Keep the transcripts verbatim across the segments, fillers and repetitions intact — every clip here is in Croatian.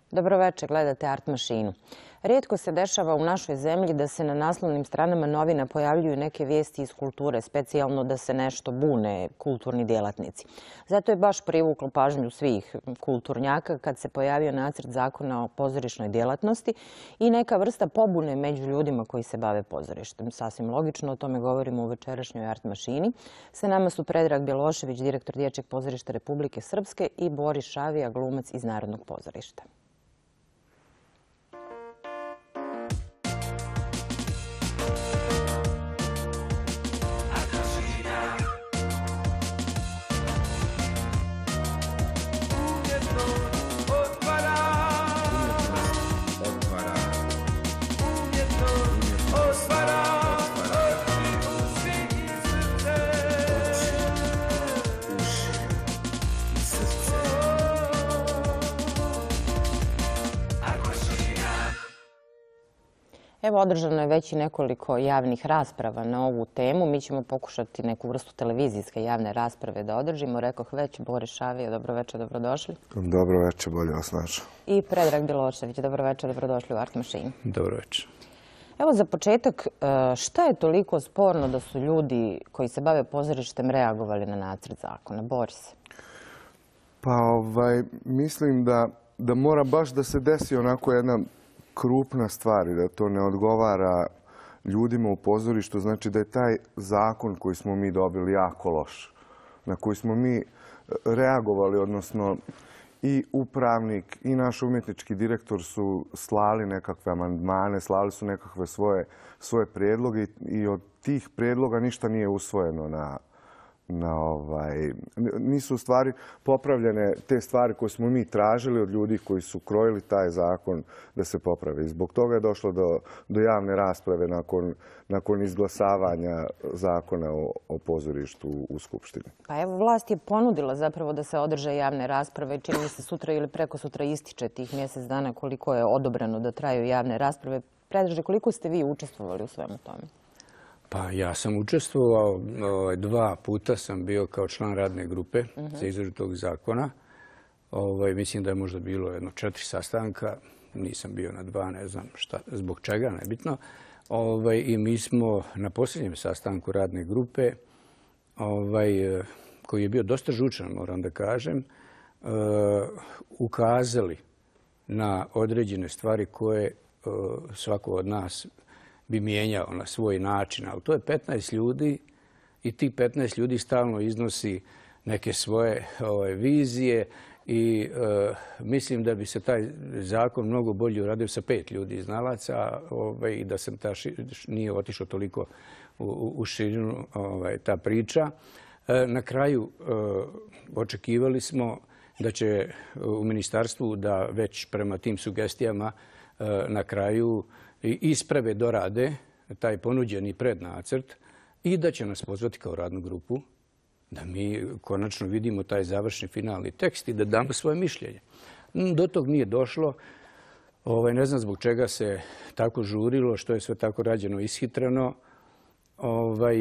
Dobroveče, gledate Art Mašinu. Rijetko se dešava u našoj zemlji da se na naslovnim stranama novina pojavljuju neke vijesti iz kulture, specijalno da se nešto bune kulturni djelatnici. Zato je baš privuklo pažnju svih kulturnjaka kad se pojavio nacrt zakona o pozorišnoj djelatnosti i neka vrsta pobune među ljudima koji se bave pozorištem. Sasvim logično, o tome govorimo u večerašnjoj Art Mašini. Sa nama su Predrag Bjelošević, direktor Dječjeg pozorišta Republike Srpske, i Boris Šavija, glumac iz Narodnog pozorišta. Evo, održano je već i nekoliko javnih rasprava na ovu temu. Mi ćemo pokušati neku vrstu televizijske javne rasprave da održimo. Rekoh već, Boris Šavija, dobroveče, dobrodošli. Dobroveče, bolje vas našao. I Predrag Bjelošević, dobroveče, dobrodošli u Art Mašinu. Dobroveče. Evo, za početak, šta je toliko sporno da su ljudi koji se bave pozorištem reagovali na nacrt zakona? Boris? Pa, ovaj, mislim da, da mora baš da se desi onako jedna krupna stvar i da to ne odgovara ljudima u pozorištu. Znači da je taj zakon koji smo mi dobili jako loš, na koji smo mi reagovali, odnosno i upravnik i naš umjetnički direktor su slali nekakve amandmane, slali su nekakve svoje, svoje prijedloge i od tih prijedloga ništa nije usvojeno na Na ovaj, nisu u stvari popravljene te stvari koje smo mi tražili od ljudi koji su krojili taj zakon da se popravi. Zbog toga je došlo do, do javne rasprave nakon, nakon izglasavanja zakona o, o pozorištu u Skupštini. Pa evo, vlast je ponudila zapravo da se održe javne rasprave. Čini mi se sutra ili preko sutra ističe tih mjesec dana koliko je odobreno da traju javne rasprave. Predraže, koliko ste vi učestvovali u svemu tome? Pa ja sam učestvovao, dva puta sam bio kao član radne grupe za izradu tog zakona. Mislim da je možda bilo jedno četiri sastanka, nisam bio na dva, ne znam šta, zbog čega, nebitno. I mi smo na posljednjem sastanku radne grupe, koji je bio dosta žučan, moram da kažem, ukazali na određene stvari koje svako od nas bi mijenjao na svoj način, ali to je petnaest ljudi i tih petnaest ljudi stalno iznosi neke svoje ove, vizije i e, mislim da bi se taj zakon mnogo bolje uradio sa pet ljudi znalaca ove, i da se ta ši, nije otišao toliko u, u širinu ove, ta priča. E, na kraju e, očekivali smo da će u ministarstvu da već prema tim sugestijama e, na kraju i isprave dorade taj ponuđeni prednacrt i da će nas pozvati kao radnu grupu da mi konačno vidimo taj završni finalni tekst i da damo svoje mišljenje. Do tog nije došlo. Ovaj, ne znam zbog čega se tako žurilo, što je sve tako rađeno ishitreno. Ovaj,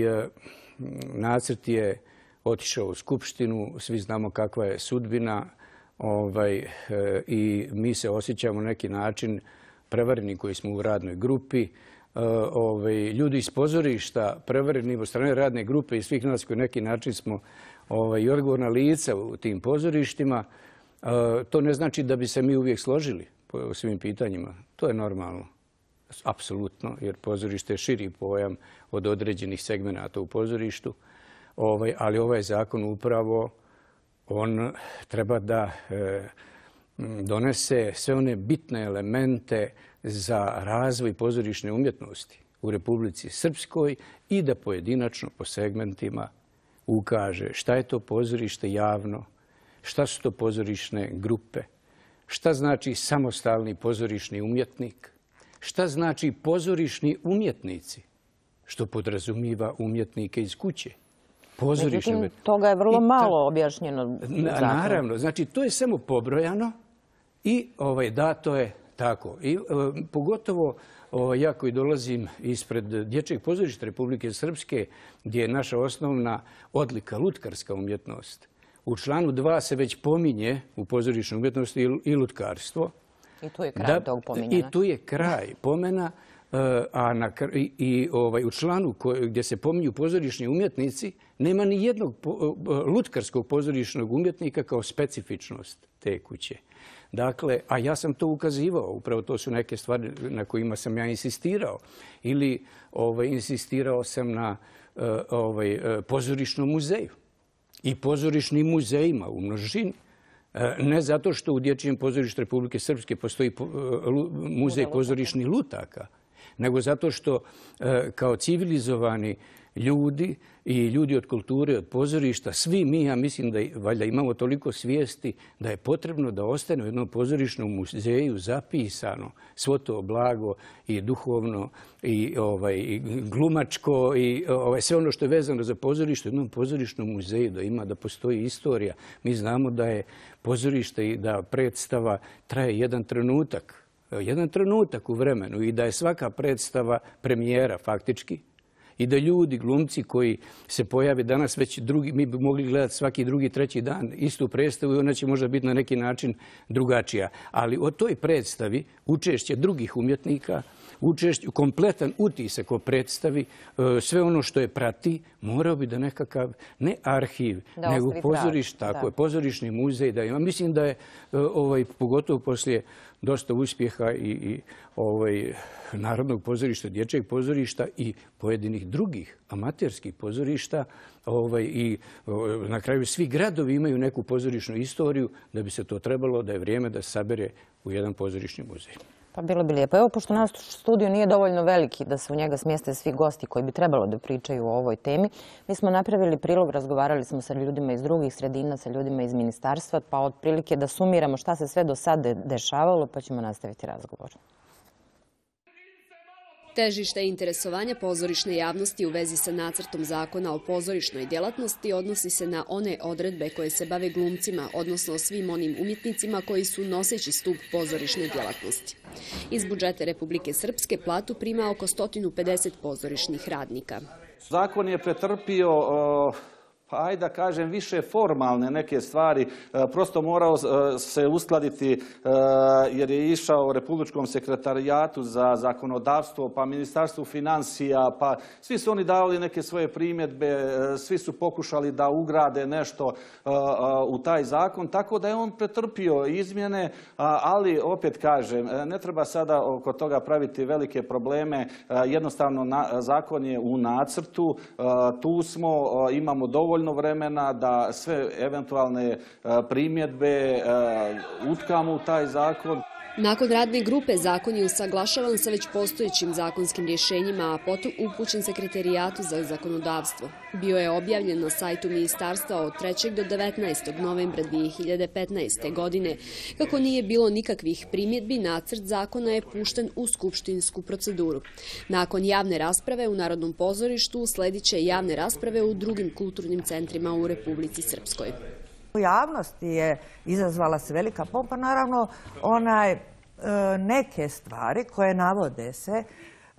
nacrt je otišao u Skupštinu, svi znamo kakva je sudbina ovaj, i mi se osjećamo na neki način prevareni koji smo u radnoj grupi, Ove, ljudi iz pozorišta prevareni od strane radne grupe i svih nas koji neki način smo ove, i odgovorna lica u tim pozorištima. E, to ne znači da bi se mi uvijek složili po svim pitanjima. To je normalno, apsolutno, jer pozorište je širi pojam od određenih segmenata u pozorištu. Ove, ali ovaj zakon upravo on treba da e, donese sve one bitne elemente za razvoj pozorišne umjetnosti u Republici Srpskoj i da pojedinačno po segmentima ukaže šta je to pozorište javno, šta su to pozorišne grupe, šta znači samostalni pozorišni umjetnik, šta znači pozorišni umjetnici, što podrazumiva umjetnike iz kuće. Međutim, toga je vrlo malo objašnjeno. Naravno, znači to je samo pobrojano i ovaj, dato je tako. I e, pogotovo o, ja koji dolazim ispred Dječjeg pozorišta Republike Srpske, gdje je naša osnovna odlika lutkarska umjetnost. U članu dva se već pominje u pozorišnoj umjetnosti i lutkarstvo, I tu je kraj tog pominjanja. I tu je kraj pomena. A na, i, i ovaj, u članu koje, gdje se pominju pozorišni umjetnici nema ni jednog po, lutkarskog pozorišnog umjetnika kao specifičnost te kuće. Dakle, a ja sam to ukazivao, upravo to su neke stvari na kojima sam ja insistirao. Ili ovaj, insistirao sam na ovaj, pozorišnom muzeju i pozorišnim muzejima u množini. Ne zato što u Dječjem pozorištu Republike Srpske postoji muzej pozorišnih lutaka, nego zato što kao civilizovani ljudi i ljudi od kulture, od pozorišta, svi mi, ja mislim da valjda imamo toliko svijesti da je potrebno da ostane u jednom pozorišnom muzeju zapisano svo to blago i duhovno i, ovaj, i glumačko i ovaj, sve ono što je vezano za pozorište u jednom pozorišnom muzeju, da ima, da postoji istorija. Mi znamo da je pozorište i da predstava traje jedan trenutak, jedan trenutak u vremenu i da je svaka predstava premijera faktički. I da ljudi, glumci koji se pojave danas već drugi, mi bi mogli gledati svaki drugi, treći dan istu predstavu i ona će možda biti na neki način drugačija. Ali o toj predstavi učešće drugih umjetnika, učešće, kompletan utisak o predstavi, sve ono što je prati, morao bi da nekakav, ne arhiv, da nego pozoriš, tako je, pozorišni muzej da ima. Mislim da je, ovaj, pogotovo poslije dosta uspjeha i, i ovaj, Narodnog pozorišta, Dječjeg pozorišta i pojedinih drugih amaterskih pozorišta. Ovaj, I na kraju svi gradovi imaju neku pozorišnu istoriju da bi se to trebalo, da je vrijeme da se sabere u jedan pozorišni muzej. Pa bilo bi lijepo. Evo, pošto naš studio nije dovoljno veliki da se u njega smjeste svi gosti koji bi trebalo da pričaju o ovoj temi, mi smo napravili prilog, razgovarali smo sa ljudima iz drugih sredina, sa ljudima iz ministarstva, pa otprilike da sumiramo šta se sve do sada dešavalo, pa ćemo nastaviti razgovor. Težište interesovanja pozorišne javnosti u vezi sa nacrtom zakona o pozorišnoj djelatnosti odnosi se na one odredbe koje se bave glumcima, odnosno svim onim umjetnicima koji su noseći stup pozorišne djelatnosti. Iz budžeta Republike Srpske platu prima oko sto pedeset pozorišnih radnika. Zakon je pretrpio pa ajde da kažem, više formalne neke stvari. Prosto morao se uskladiti jer je išao Republičkom sekretarijatu za zakonodavstvo, pa Ministarstvu financija, pa svi su oni davali neke svoje primjedbe, svi su pokušali da ugrade nešto u taj zakon, tako da je on pretrpio izmjene, ali opet kažem, ne treba sada oko toga praviti velike probleme. Jednostavno zakon je u nacrtu, tu smo, imamo dovoljno vremena da sve eventualne primjedbe utkamo u taj zakon. Nakon radne grupe zakon je usaglašavan sa već postojećim zakonskim rješenjima, a potom upućen Sekretarijatu za zakonodavstvo. Bio je objavljen na sajtu ministarstva od trećeg do devetnaestog novembra dvije hiljade petnaeste. godine. Kako nije bilo nikakvih primjedbi, nacrt zakona je pušten u skupštinsku proceduru. Nakon javne rasprave u Narodnom pozorištu sledit će javne rasprave u drugim kulturnim centrima u Republici Srpskoj. U javnosti je izazvala se velika pompa, naravno onaj, e, neke stvari koje navode se, e,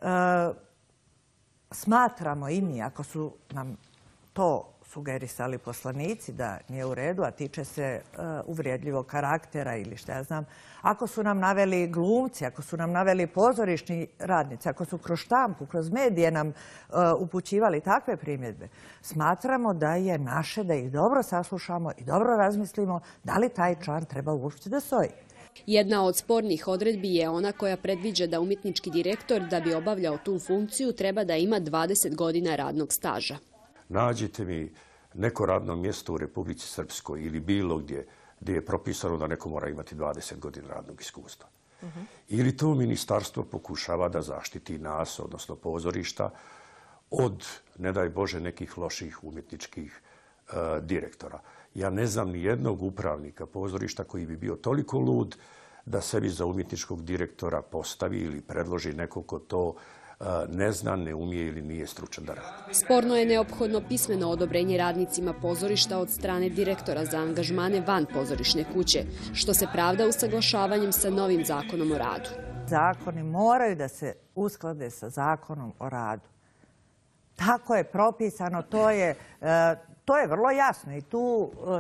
smatramo i mi, ako su nam to sugerisali poslanici da nije u redu, a tiče se uh, uvrijedljivog karaktera ili šta ja znam, ako su nam naveli glumci, ako su nam naveli pozorišni radnici, ako su kroz štampu, kroz medije nam uh, upućivali takve primjedbe, smatramo da je naše da ih dobro saslušamo i dobro razmislimo da li taj član treba uopšte da stoji. Jedna od spornih odredbi je ona koja predviđa da umjetnički direktor, da bi obavljao tu funkciju, treba da ima dvadeset godina radnog staža. Nađite mi neko radno mjesto u Republici Srpskoj ili bilo gdje gdje je propisano da neko mora imati dvadeset godina radnog iskustva. Uh-huh. Ili to ministarstvo pokušava da zaštiti nas, odnosno pozorišta, od, ne daj Bože, nekih loših umjetničkih uh, direktora. Ja ne znam ni jednog upravnika pozorišta koji bi bio toliko lud da sebi za umjetničkog direktora postavi ili predloži nekog ko to ne zna, ne umije ili nije stručan da radi. Sporno je neophodno pismeno odobrenje radnicima pozorišta od strane direktora za angažmane van pozorišne kuće, što se pravda usaglašavanjem sa novim zakonom o radu. Zakoni moraju da se usklade sa zakonom o radu. Tako je propisano, to je, to je vrlo jasno i tu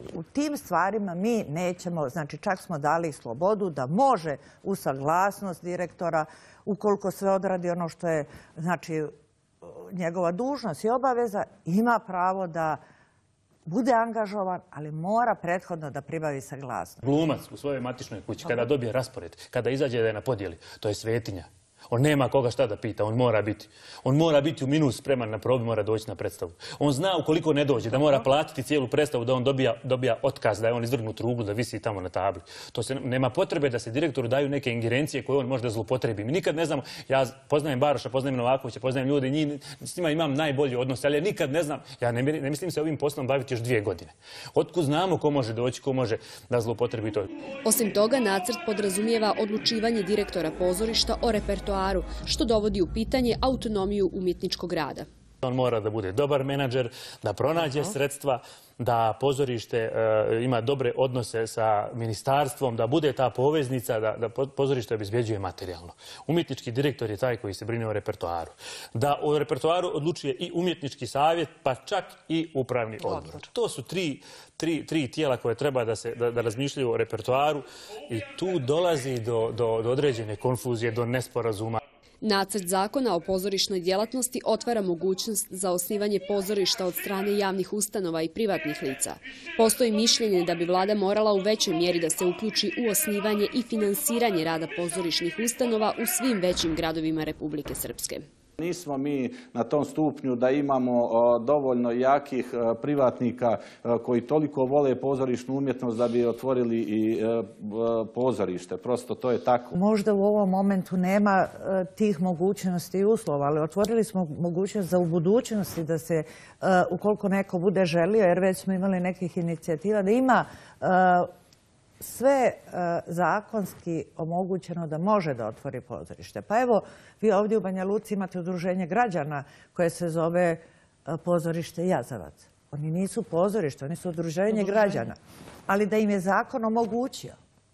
u tim stvarima mi nećemo, znači čak smo dali slobodu da može uz saglasnost direktora, ukoliko se odradi ono što je znači njegova dužnost i obaveza, ima pravo da bude angažovan, ali mora prethodno da pribavi saglasnost. Glumac u svojoj matičnoj kući, kada dobije raspored, kada izađe da je na podjeli, to je svetinja. On nema koga šta da pita, on mora biti. On mora biti u minus spreman na probi, mora doći na predstavu. On zna ukoliko ne dođe, da mora platiti cijelu predstavu, da on dobija, dobija otkaz, da je on izvrgnut ruglu, da visi tamo na tabli. To se, nema potrebe da se direktoru daju neke ingerencije koje on možda zloupotrebi. Mi nikad ne znamo, ja poznajem Baroša, poznajem Novakovića, poznajem ljude, njih, s njima imam najbolji odnos, ali ja nikad ne znam, ja ne, ne mislim se ovim poslom baviti još dvije godine. Otkud znamo ko može doći, ko može da zloupotrebi to. Osim toga, nacrt podrazumijeva odlučivanje direktora pozorišta o repertoaru, što dovodi u pitanje autonomiju umjetničkog rada. On mora da bude dobar menadžer, da pronađe sredstva, da pozorište e, ima dobre odnose sa ministarstvom, da bude ta poveznica, da, da pozorište obezbjeđuje materijalno. Umjetnički direktor je taj koji se brine o repertoaru. Da o repertoaru odlučuje i umjetnički savjet, pa čak i upravni odbor. To su tri, tri, tri tijela koje treba da, se, da, da razmišljaju o repertoaru i tu dolazi do, do, do određene konfuzije, do nesporazuma. Nacrt zakona o pozorišnoj djelatnosti otvara mogućnost za osnivanje pozorišta od strane javnih ustanova i privatnih lica. Postoji mišljenje da bi vlada morala u većoj mjeri da se uključi u osnivanje i finansiranje rada pozorišnih ustanova u svim većim gradovima Republike Srpske. Nismo mi na tom stupnju da imamo dovoljno jakih privatnika koji toliko vole pozorišnu umjetnost da bi otvorili i pozorište. Prosto to je tako. Možda u ovom momentu nema tih mogućnosti i uslova, ali otvorili smo mogućnost za u budućnosti da se, ukoliko neko bude želio, jer već smo imali nekih inicijativa, da ima sve zakonski omogućeno da može da otvori pozorište. Pa evo, vi ovdje u Banja Luci imate udruženje građana koje se zove Pozorište Jazavac. Oni nisu pozorište, oni su udruženje građana. Ali da im je zakon omogućio,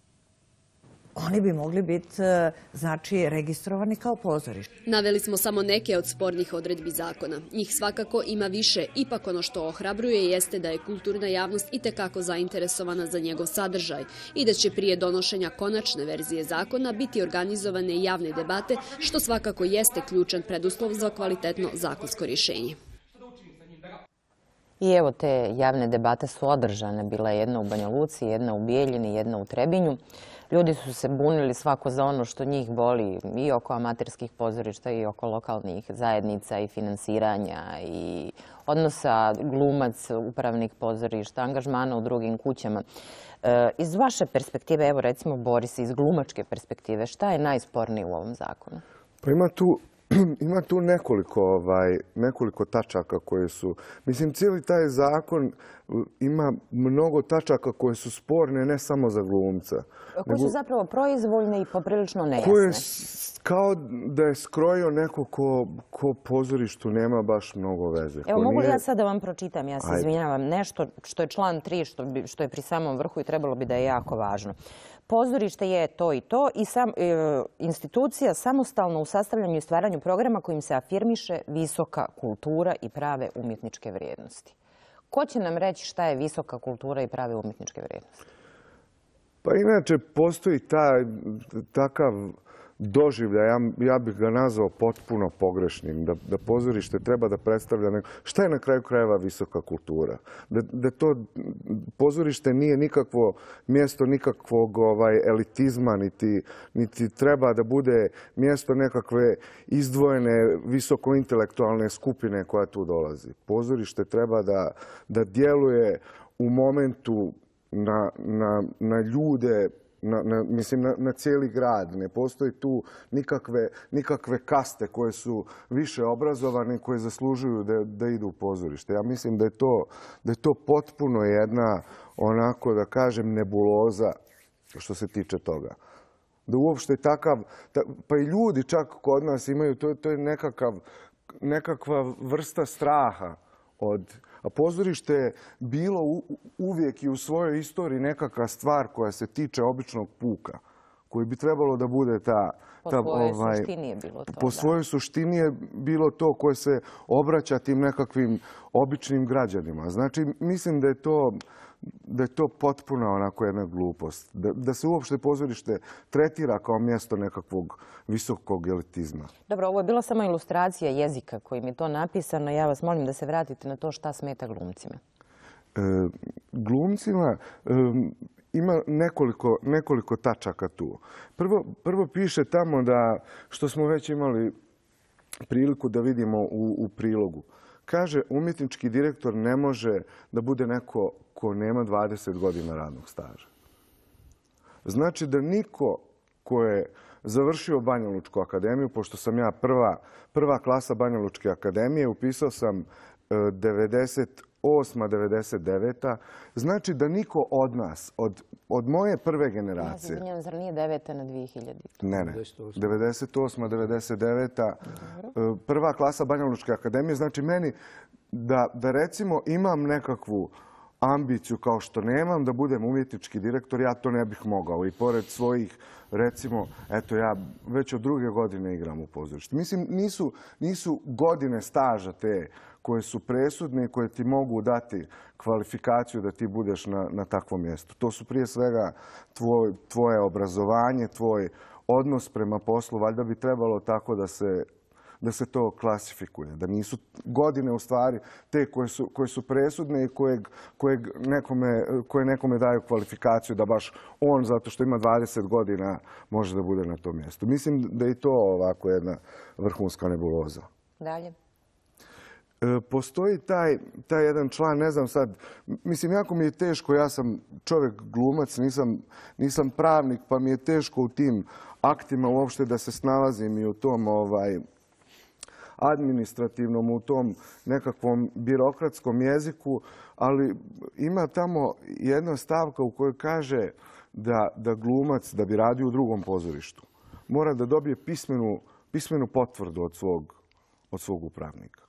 oni bi mogli biti, znači, registrovani kao pozorište. Naveli smo samo neke od spornih odredbi zakona. Njih svakako ima više. Ipak ono što ohrabruje jeste da je kulturna javnost itekako zainteresovana za njegov sadržaj i da će prije donošenja konačne verzije zakona biti organizovane javne debate, što svakako jeste ključan preduslov za kvalitetno zakonsko rješenje. I evo, te javne debate su održane. Bila je jedna u Banja Luci, jedna u Bijeljini, jedna u Trebinju. Ljudi su se bunili svako za ono što njih boli i oko amaterskih pozorišta i oko lokalnih zajednica i finansiranja i odnosa glumac, upravnik pozorišta, angažmana u drugim kućama. E, iz vaše perspektive, evo recimo Boris, iz glumačke perspektive, šta je najspornije u ovom zakonu? Pa ima tu Ima tu nekoliko, ovaj, nekoliko tačaka koje su... Mislim, cijeli taj zakon ima mnogo tačaka koje su sporne ne samo za glumca. Koje su zapravo proizvoljne i poprilično nejasne. Koje kao da je skrojio neko ko, ko pozorištu nema baš mnogo veze. Evo, ko mogu li nije... ja sad da vam pročitam? Ja se Ajde. Izvinjavam. Nešto što je član tri, što, bi, što je pri samom vrhu i trebalo bi da je jako važno. Pozorište je to i to i sam, e, institucija samostalno u sastavljanju i stvaranju programa kojim se afirmiše visoka kultura i prave umjetničke vrijednosti. Ko će nam reći šta je visoka kultura i prave umjetničke vrijednosti? Pa inače postoji taj, takav doživljaj, ja, ja bih ga nazvao potpuno pogrešnim, da, da pozorište treba da predstavlja neko... Šta je na kraju krajeva visoka kultura? Da, da to pozorište nije nikakvo mjesto nikakvog ovaj, elitizma, niti, niti treba da bude mjesto nekakve izdvojene visokointelektualne skupine koja tu dolazi. Pozorište treba da, da djeluje u momentu na, na, na ljude, Na, na, mislim, na, na cijeli grad. Ne postoji tu nikakve, nikakve kaste koje su više obrazovane, koje zaslužuju da, da idu u pozorište. Ja mislim da je to, da je to potpuno jedna, onako da kažem, nebuloza što se tiče toga. Da uopšte takav, ta, pa i ljudi čak kod nas imaju, to, to je nekakav, nekakva vrsta straha od... A pozorište je bilo uvijek i u svojoj istoriji nekakva stvar koja se tiče običnog puka, koji bi trebalo da bude ta... Po ta, svojoj ovaj, suštini je bilo to. Po svojoj suštini je bilo to koje se obraća tim nekakvim običnim građanima. Znači, mislim da je to, da je to potpuna onako jedna glupost. Da, da se uopšte pozorište tretira kao mjesto nekakvog visokog elitizma. Dobro, ovo je bila samo ilustracija jezika kojim je to napisano. Ja vas molim da se vratite na to šta smeta glumcima. E, glumcima e, ima nekoliko, nekoliko tačaka tu. Prvo, prvo piše tamo da, što smo već imali priliku da vidimo u, u prilogu. Kaže, umjetnički direktor ne može da bude neko ko nema dvadeset godina radnog staža. Znači da niko ko je završio Banja Lučku akademiju, pošto sam ja prva, prva klasa Banja Lučke akademije, upisao sam devedeset osma devedeset deveta Znači da niko od nas, od, od moje prve generacije... Ja se izvinjam, zar nije deveta na dvije hiljade? Ne, ne. devedeset osma devedeset deveta Prva klasa Banja Lučke akademije. Znači meni da, da recimo imam nekakvu ambiciju kao što nemam, da budem umjetnički direktor, ja to ne bih mogao. I pored svojih, recimo, eto ja već od druge godine igram u pozorištu. Mislim, nisu, nisu godine staža te koje su presudne i koje ti mogu dati kvalifikaciju da ti budeš na, na takvom mjestu. To su prije svega tvoj, tvoje obrazovanje, tvoj odnos prema poslu. Valjda bi trebalo tako da se da se to klasifikuje, da nisu godine u stvari te koje su, koje su presudne i kojeg, kojeg nekome, koje nekome daju kvalifikaciju da baš on, zato što ima dvadeset godina, može da bude na tom mjestu. Mislim da je to ovako jedna vrhunska nebuloza. Dalje. E, postoji taj, taj jedan član, ne znam sad, mislim, jako mi je teško, ja sam čovjek glumac, nisam, nisam pravnik, pa mi je teško u tim aktima uopšte da se snalazim i u tom ovaj, administrativnom, u tom nekakvom birokratskom jeziku, ali ima tamo jedna stavka u kojoj kaže da, da glumac, da bi radio u drugom pozorištu, mora da dobije pismenu, pismenu potvrdu od svog, od svog upravnika.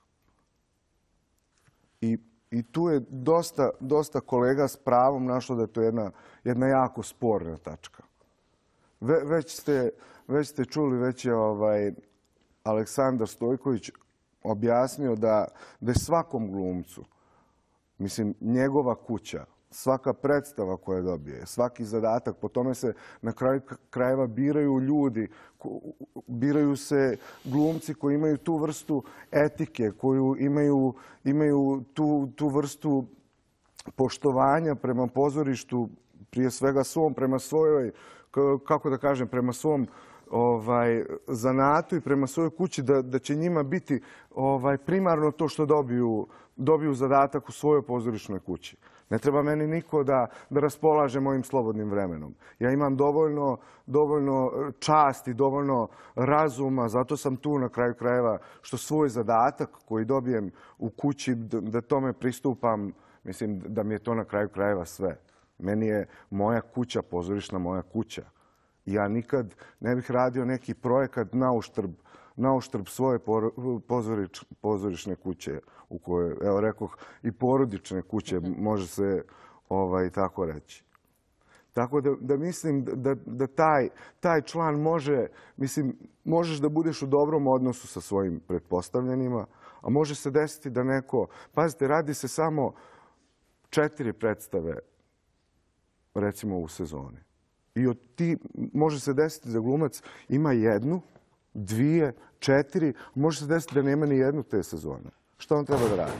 I, i tu je dosta, dosta kolega s pravom našlo da je to jedna, jedna jako sporna tačka. Ve, već, ste, već ste čuli, već je ovaj, Aleksandar Stojković objasnio da, da je svakom glumcu, mislim, njegova kuća, svaka predstava koja dobije, svaki zadatak, po tome se na kraju krajeva biraju ljudi, biraju se glumci koji imaju tu vrstu etike, koju imaju, imaju tu, tu vrstu poštovanja prema pozorištu, prije svega svom, prema svojoj, kako da kažem, prema svom ovaj, zanatu i prema svojoj kući, da, da će njima biti ovaj, primarno to što dobiju, dobiju zadatak u svojoj pozorišnoj kući. Ne treba meni niko da, da raspolaže mojim slobodnim vremenom. Ja imam dovoljno, dovoljno časti, dovoljno razuma, zato sam tu na kraju krajeva što svoj zadatak koji dobijem u kući, da, da tome pristupam, mislim da mi je to na kraju krajeva sve. Meni je moja kuća, pozorišna moja kuća. Ja nikad ne bih radio neki projekat na uštrb, na uštrb svoje pozorič, pozorišne kuće, u kojoj, evo rekoh, i porodične kuće, može se ovaj, tako reći. Tako da, da mislim da, da taj, taj član može, mislim, možeš da budeš u dobrom odnosu sa svojim pretpostavljenima, a može se desiti da neko, pazite, radi se samo četiri predstave, recimo u sezoni. I od ti može se desiti da glumac ima jednu, dvije, četiri, može se desiti da nema ni jednu te sezone. Što on treba da radi?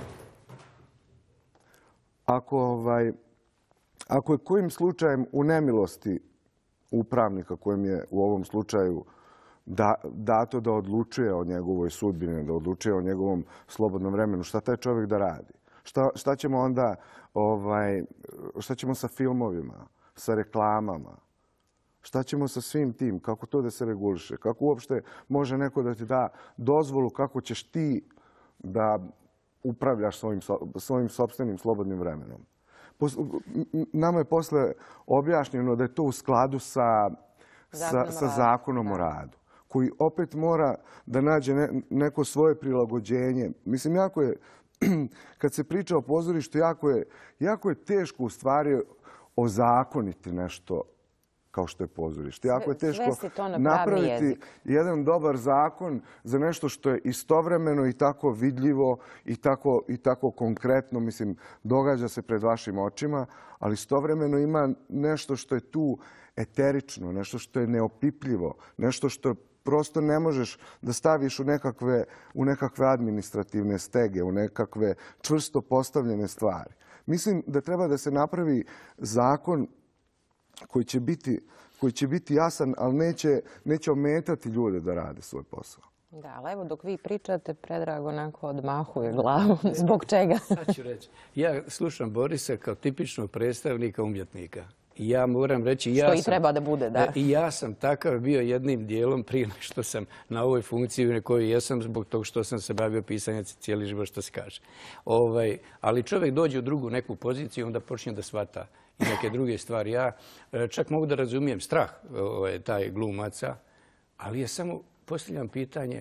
Ako, ovaj, ako je kojim slučajem u nemilosti upravnika, kojem je u ovom slučaju da, dato da odlučuje o njegovoj sudbini, da odlučuje o njegovom slobodnom vremenu, šta taj čovjek da radi? Šta, šta ćemo onda, ovaj, šta ćemo sa filmovima, sa reklamama? Šta ćemo sa svim tim? Kako to da se reguliše? Kako uopšte može neko da ti da dozvolu kako ćeš ti da upravljaš svojim, svojim sopstvenim slobodnim vremenom? Nama je posle objašnjeno da je to u skladu sa, sa, sa zakonom o radu, koji opet mora da nađe ne, neko svoje prilagođenje. Mislim, jako je, kad se priča o pozorištu, jako je, jako je teško u stvari ozakoniti nešto kao što je pozorište. Jako je teško svesti to na pravi napraviti jezik. jedan dobar zakon za nešto što je istovremeno i tako vidljivo i tako, i tako konkretno, mislim, događa se pred vašim očima, ali istovremeno ima nešto što je tu eterično, nešto što je neopipljivo, nešto što prosto ne možeš da staviš u nekakve, u nekakve administrativne stege, u nekakve čvrsto postavljene stvari. Mislim da treba da se napravi zakon koji će biti, koji će biti jasan, ali neće, neće ometati ljude da rade svoj posao. Da, ali evo dok vi pričate, Predrag onako odmahuje glavom. Zbog čega? Sad ću reći. Ja slušam Borisa kao tipičnog predstavnika umjetnika. I ja moram reći... Ja što i sam, treba da bude, da. I ja sam takav bio jednim dijelom prije što sam na ovoj funkciji na kojoj jesam zbog tog što sam se bavio pisanjem cijeli život, što se kaže. Ovaj, ali čovjek dođe u drugu neku poziciju, onda počne da shvata i neke druge stvari. Ja čak mogu da razumijem strah ovaj, taj glumaca, ali je samo postavljam pitanje,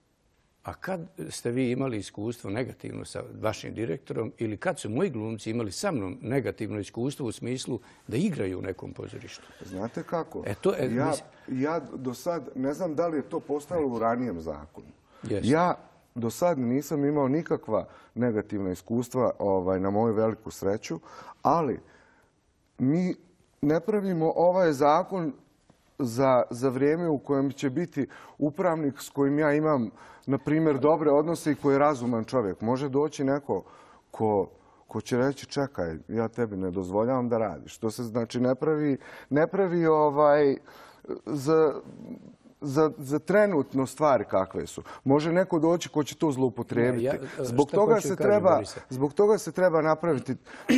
a kad ste vi imali iskustvo negativno sa vašim direktorom ili kad su moji glumci imali sa mnom negativno iskustvo u smislu da igraju u nekom pozorištu? Znate kako? E, to je, ja, mis... ja do sad, ne znam da li je to postalo u ranijem zakonu. Yes. Ja do sad nisam imao nikakva negativna iskustva ovaj, na moju veliku sreću, ali mi ne pravimo ovaj zakon za, za vrijeme u kojem će biti upravnik s kojim ja imam, na primjer, dobre odnose i koji je razuman čovjek. Može doći neko ko, ko će reći čekaj, ja tebi ne dozvoljavam da radiš. To se znači ne pravi, ne pravi ovaj, za, za, za trenutno stvari kakve su. Može neko doći ko će to zloupotrijebiti. Ja, zbog, toga se treba, zbog toga se treba napraviti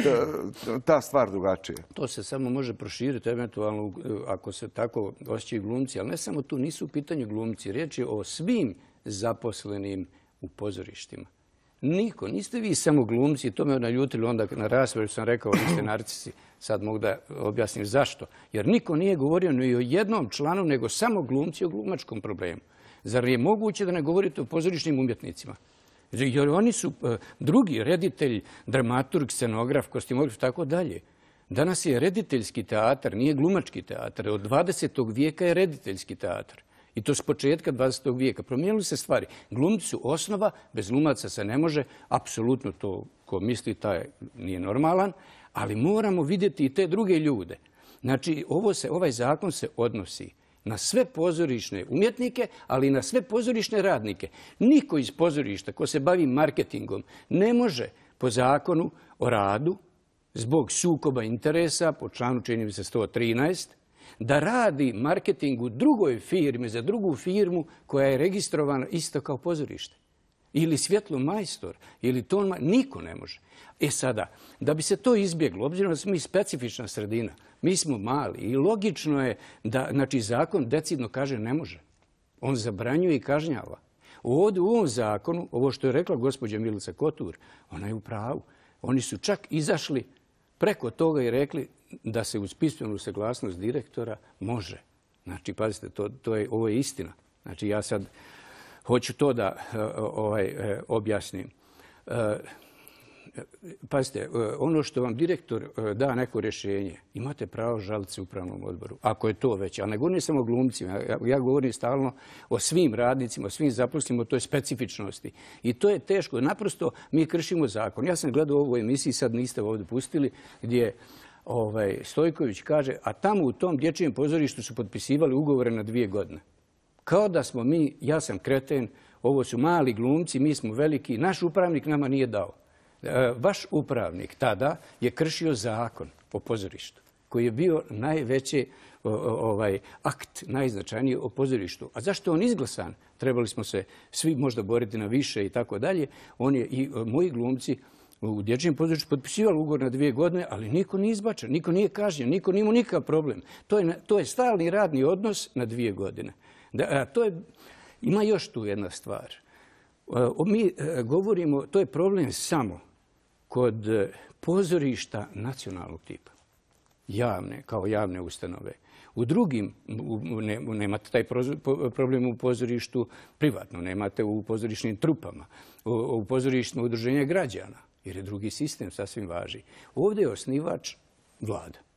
ta, ta stvar drugačije. To se samo može proširiti eventualno ako se tako osjećaju glumci, ali ne samo tu, nisu u pitanju glumci. Riječ je o svim zaposlenim u pozorištima. Niko, niste vi samo glumci, to me naljutilo onda na raspravi sam rekao, vi ste narcisi. Sad mogu da objasnim zašto. Jer niko nije govorio ni o jednom članu, nego samo glumci o glumačkom problemu. Zar je moguće da ne govorite o pozorišnim umjetnicima? Jer oni su drugi, reditelj, dramaturg, scenograf, kostimograf, tako dalje. Danas je rediteljski teatar, nije glumački teatar. Od dvadesetog vijeka je rediteljski teatar. I to s početka dvadesetog vijeka. Promijenili se stvari. Glumci su osnova, bez glumaca se ne može. Apsolutno to ko misli, taj nije normalan. Ali moramo vidjeti i te druge ljude. Znači, ovo se, ovaj zakon se odnosi na sve pozorišne umjetnike, ali i na sve pozorišne radnike. Niko iz pozorišta ko se bavi marketingom ne može po zakonu o radu zbog sukoba interesa, po članu čini mi se sto trinaest, da radi marketing u drugoj firmi, za drugu firmu koja je registrovana isto kao pozorište. Ili svjetlomajstor, ili ton, niko ne može. E sada, da bi se to izbjeglo, obzirom da smo mi specifična sredina, mi smo mali i logično je da, znači, zakon decidno kaže ne može. On zabranjuje i kažnjava. Ovdje u ovom zakonu, ovo što je rekla gospođa Milica Kotur, ona je u pravu. Oni su čak izašli preko toga i rekli da se uz pismenu saglasnost direktora može. Znači, pazite, to, to je, ovo je istina. Znači, ja sad hoću to da ovaj, objasnim. Pazite, ono što vam direktor da neko rješenje, imate pravo žaliti se upravnom odboru. Ako je to već, a ne govorim samo o glumcima, ja, ja govorim stalno o svim radnicima, o svim zaposlenima, o toj specifičnosti. I to je teško. Naprosto mi kršimo zakon. Ja sam gledao ovu emisiju, sad niste ovdje pustili, gdje ovaj, Stojković kaže, a tamo u tom dječjem pozorištu su potpisivali ugovore na dvije godine. Kao da smo mi, ja sam kreten, ovo su mali glumci, mi smo veliki, naš upravnik nama nije dao. Vaš upravnik tada je kršio zakon o pozorištu, koji je bio najveći ovaj, akt, najznačajniji o pozorištu. A zašto je on izglasan? Trebali smo se svi možda boriti na više i tako dalje. On je i moji glumci u dječjem pozorištu potpisivali ugovor na dvije godine, ali niko nije izbačen, niko nije kažnjen, niko nije imao nikakav problem. To je, to je stalni radni odnos na dvije godine. Da, to je, ima još tu jedna stvar. Mi govorimo, to je problem samo kod pozorišta nacionalnog tipa, javne, kao javne ustanove. U drugim ne, nemate taj problem u pozorištu privatno, nemate u pozorišnim trupama, u, u pozorištima udruženja građana, jer je drugi sistem sasvim važi. Ovdje je osnivač vlada.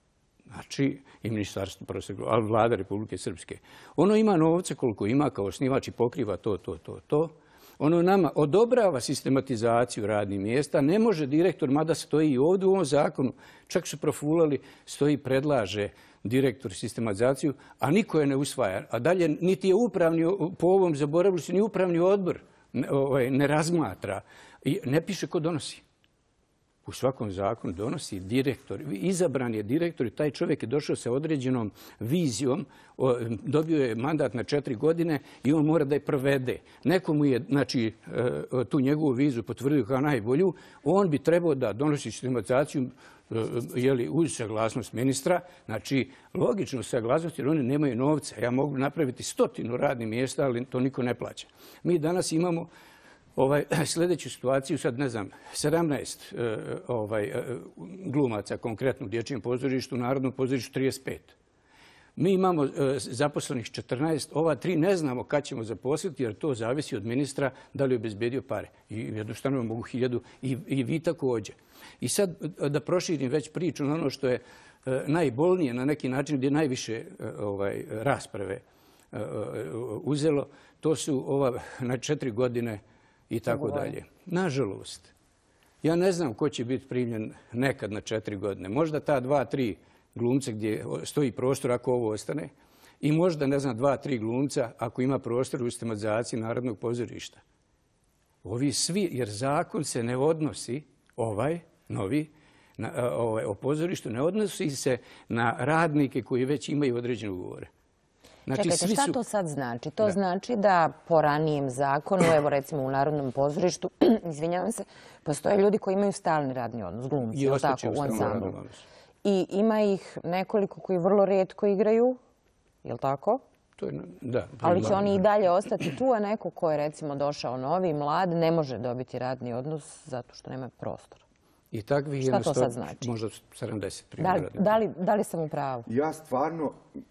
znači i Ministarstvo prosvjete, ali vlada Republike Srpske. Ono ima novce koliko ima kao osnivač i pokriva to, to, to, to. Ono nama odobrava sistematizaciju radnih mjesta, ne može direktor, mada stoji i ovdje u ovom zakonu, čak su profulali, stoji predlaže direktor sistematizaciju, a niko je ne usvaja. A dalje niti je upravni, po ovom zaboravili su, ni upravni odbor ne razmatra i ne piše ko donosi. U svakom zakonu donosi direktor. Izabran je direktor i taj čovjek je došao sa određenom vizijom, dobio je mandat na četiri godine i on mora da je provede. Neko mu je znači, tu njegovu viziju potvrdio kao najbolju, on bi trebao da donosi sistematizaciju jeli, uz saglasnost ministra, znači logično saglasnost jer oni nemaju novca. Ja mogu napraviti stotinu radnih mjesta, ali to niko ne plaća. Mi danas imamo Ovaj, sljedeću situaciju, sad ne znam, sedamnaest ovaj, glumaca konkretno u dječjem pozorištu, u Narodnom pozorištu trideset pet. Mi imamo zaposlenih četrnaest, ova tri ne znamo kad ćemo zaposliti jer to zavisi od ministra da li je obezbedio pare. I jednostavno mogu hiljadu i, i vi također. I sad da proširim već priču na ono što je najbolnije na neki način gdje je najviše ovaj, rasprave uzelo, to su ova na četiri godine i tako dalje. Nažalost, ja ne znam ko će biti primljen nekad na četiri godine. Možda ta dva, tri glumca gdje stoji prostor ako ovo ostane i možda, ne znam, dva, tri glumca ako ima prostor u sistematizaciji Narodnog pozorišta. Ovi svi, jer zakon se ne odnosi, ovaj, novi, na, ovaj, o pozorištu, ne odnosi se na radnike koji već imaju određene ugovore. Znači, čekajte, šta su... to sad znači? To da. znači da po ranijem zakonu, evo recimo u Narodnom pozorištu, izvinjavam se, postoje ljudi koji imaju stalni radni odnos, glumci, je tako, u ansamblu. I ima ih nekoliko koji vrlo rijetko igraju, je li tako? To je, da. Ali će oni i dalje ostati tu, a neko ko je recimo došao novi, mlad, ne može dobiti radni odnos zato što nema prostora. I takvih šta to sad znači? Možda sedamdeset primjera. Da li, da, li, da li sam u pravu? Ja stvarno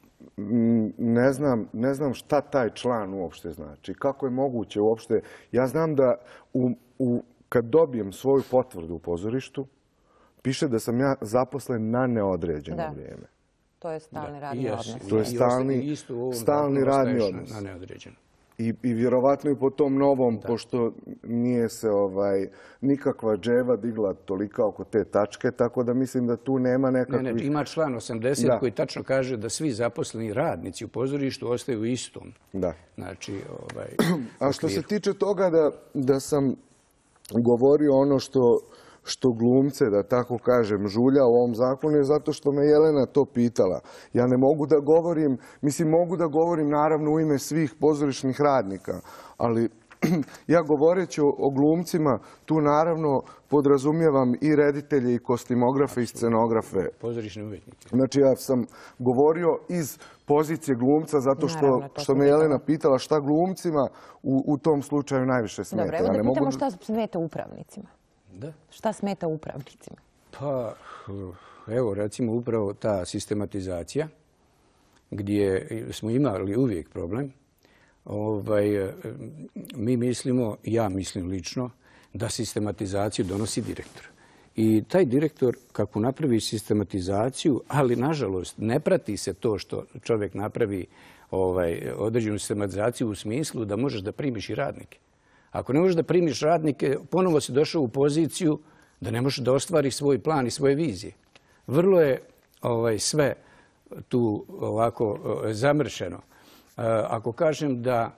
ne znam, ne znam šta taj član uopšte znači. Kako je moguće uopšte. Ja znam da u, u, kad dobijem svoju potvrdu u pozorištu, piše da sam ja zaposlen na neodređeno da. vrijeme. To je stalni radni odnos. To je stalni, stalni radni odnos. Na neodređeno. I, i vjerovatno i po tom novom, da. pošto nije se ovaj, nikakva dževa digla tolika oko te tačke, tako da mislim da tu nema nekakvih... Ne, ne, ima član osamdeset da. koji tačno kaže da svi zaposleni radnici u pozorištu ostaju istom. Da. Znači, ovaj... A što se tiče toga da, da sam govorio ono što... što glumce, da tako kažem, žulja u ovom zakonu je zato što me Jelena to pitala. Ja ne mogu da govorim, mislim mogu da govorim naravno u ime svih pozorišnih radnika, ali ja govoreći o, o glumcima tu naravno podrazumijevam i reditelje i kostimografe i scenografe. Pozorišne umjetnike. Znači ja sam govorio iz pozicije glumca zato što, naravno, što me Jelena pitala šta glumcima u, u tom slučaju najviše smeta. Dobro, evo da ja pitamo mogu... šta smeta upravnicima. Da. Šta smeta upravnicima? Pa, evo, recimo upravo ta sistematizacija gdje smo imali uvijek problem. Ovaj, mi mislimo, ja mislim lično, da sistematizaciju donosi direktor. I taj direktor, kako napravi sistematizaciju, ali nažalost ne prati se to što čovjek napravi ovaj, određenu sistematizaciju u smislu da možeš da primiš i radnike. Ako ne možeš da primiš radnike, ponovo si došao u poziciju da ne možeš da ostvariš svoj plan i svoje vizije. Vrlo je ovaj, sve tu ovako zamršeno. Ako kažem da,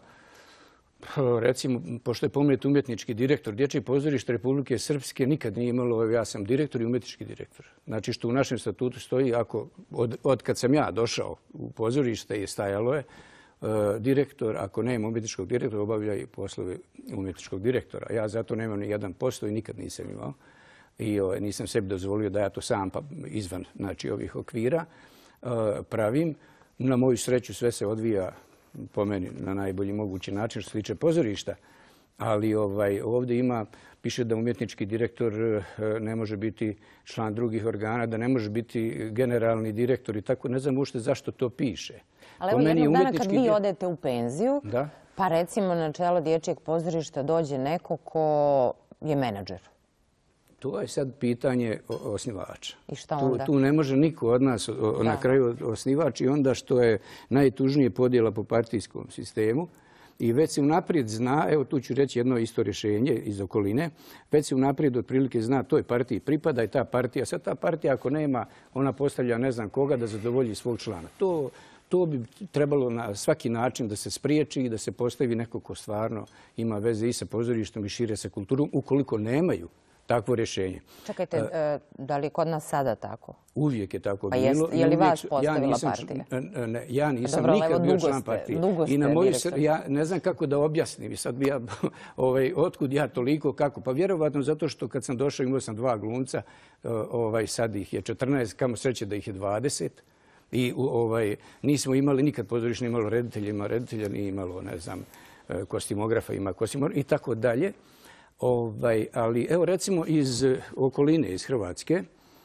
recimo, pošto je pomenut umjetnički direktor Dječje pozorište Republike Srpske, nikad nije imalo, ja sam direktor i umjetnički direktor. Znači što u našem statutu stoji, ako, od, od kad sam ja došao u pozorište i stajalo je, direktor, ako nema umjetničkog direktora, obavlja i poslove umjetničkog direktora. Ja zato nemam ni jedan posto i nikad nisam imao. I o, nisam sebi dozvolio da ja to sam pa izvan znači, ovih okvira pravim. Na moju sreću sve se odvija po meni na najbolji mogući način što se tiče pozorišta. Ali ovaj, ovdje ima, piše da umjetnički direktor ne može biti član drugih organa, da ne može biti generalni direktor i tako. Ne znam uopšte zašto to piše. Ali evo jednog dana kad vi odete u penziju, da? pa recimo na čelo Dječjeg pozorišta dođe neko ko je menadžer. To je sad pitanje osnivača. I šta onda? Tu ne može niko od nas na kraju osnivač i onda što je najtužnije podjela po partijskom sistemu. I već se unaprijed zna, evo tu ću reći jedno isto rješenje iz okoline, već se unaprijed otprilike zna toj partiji pripada i ta partija. Sad ta partija ako nema, ona postavlja ne znam koga da zadovolji svog člana. To To bi trebalo na svaki način da se spriječi i da se postavi neko ko stvarno ima veze i sa pozorištom i šire sa kulturom, ukoliko nemaju takvo rješenje. Čekajte, da li je kod nas sada tako? Uvijek je tako pa bilo. Je li vas postavila partija? Ne, ja nisam Dobro, nikad bio član partije. I na moju, ja ne znam kako da objasnim. Sad bi ja, ovaj, otkud ja toliko, kako? Pa vjerovatno zato što kad sam došao imao sam dva glumca, ovaj, sad ih je četrnaest, kamo sreće da ih je dvadeset. I ovaj, nismo imali, nikad pozorište nije imalo reditelja, ima reditelja, nije imalo, ne znam, kostimografa, ima kostimografa i tako dalje. Ovaj, ali evo recimo iz okoline, iz Hrvatske,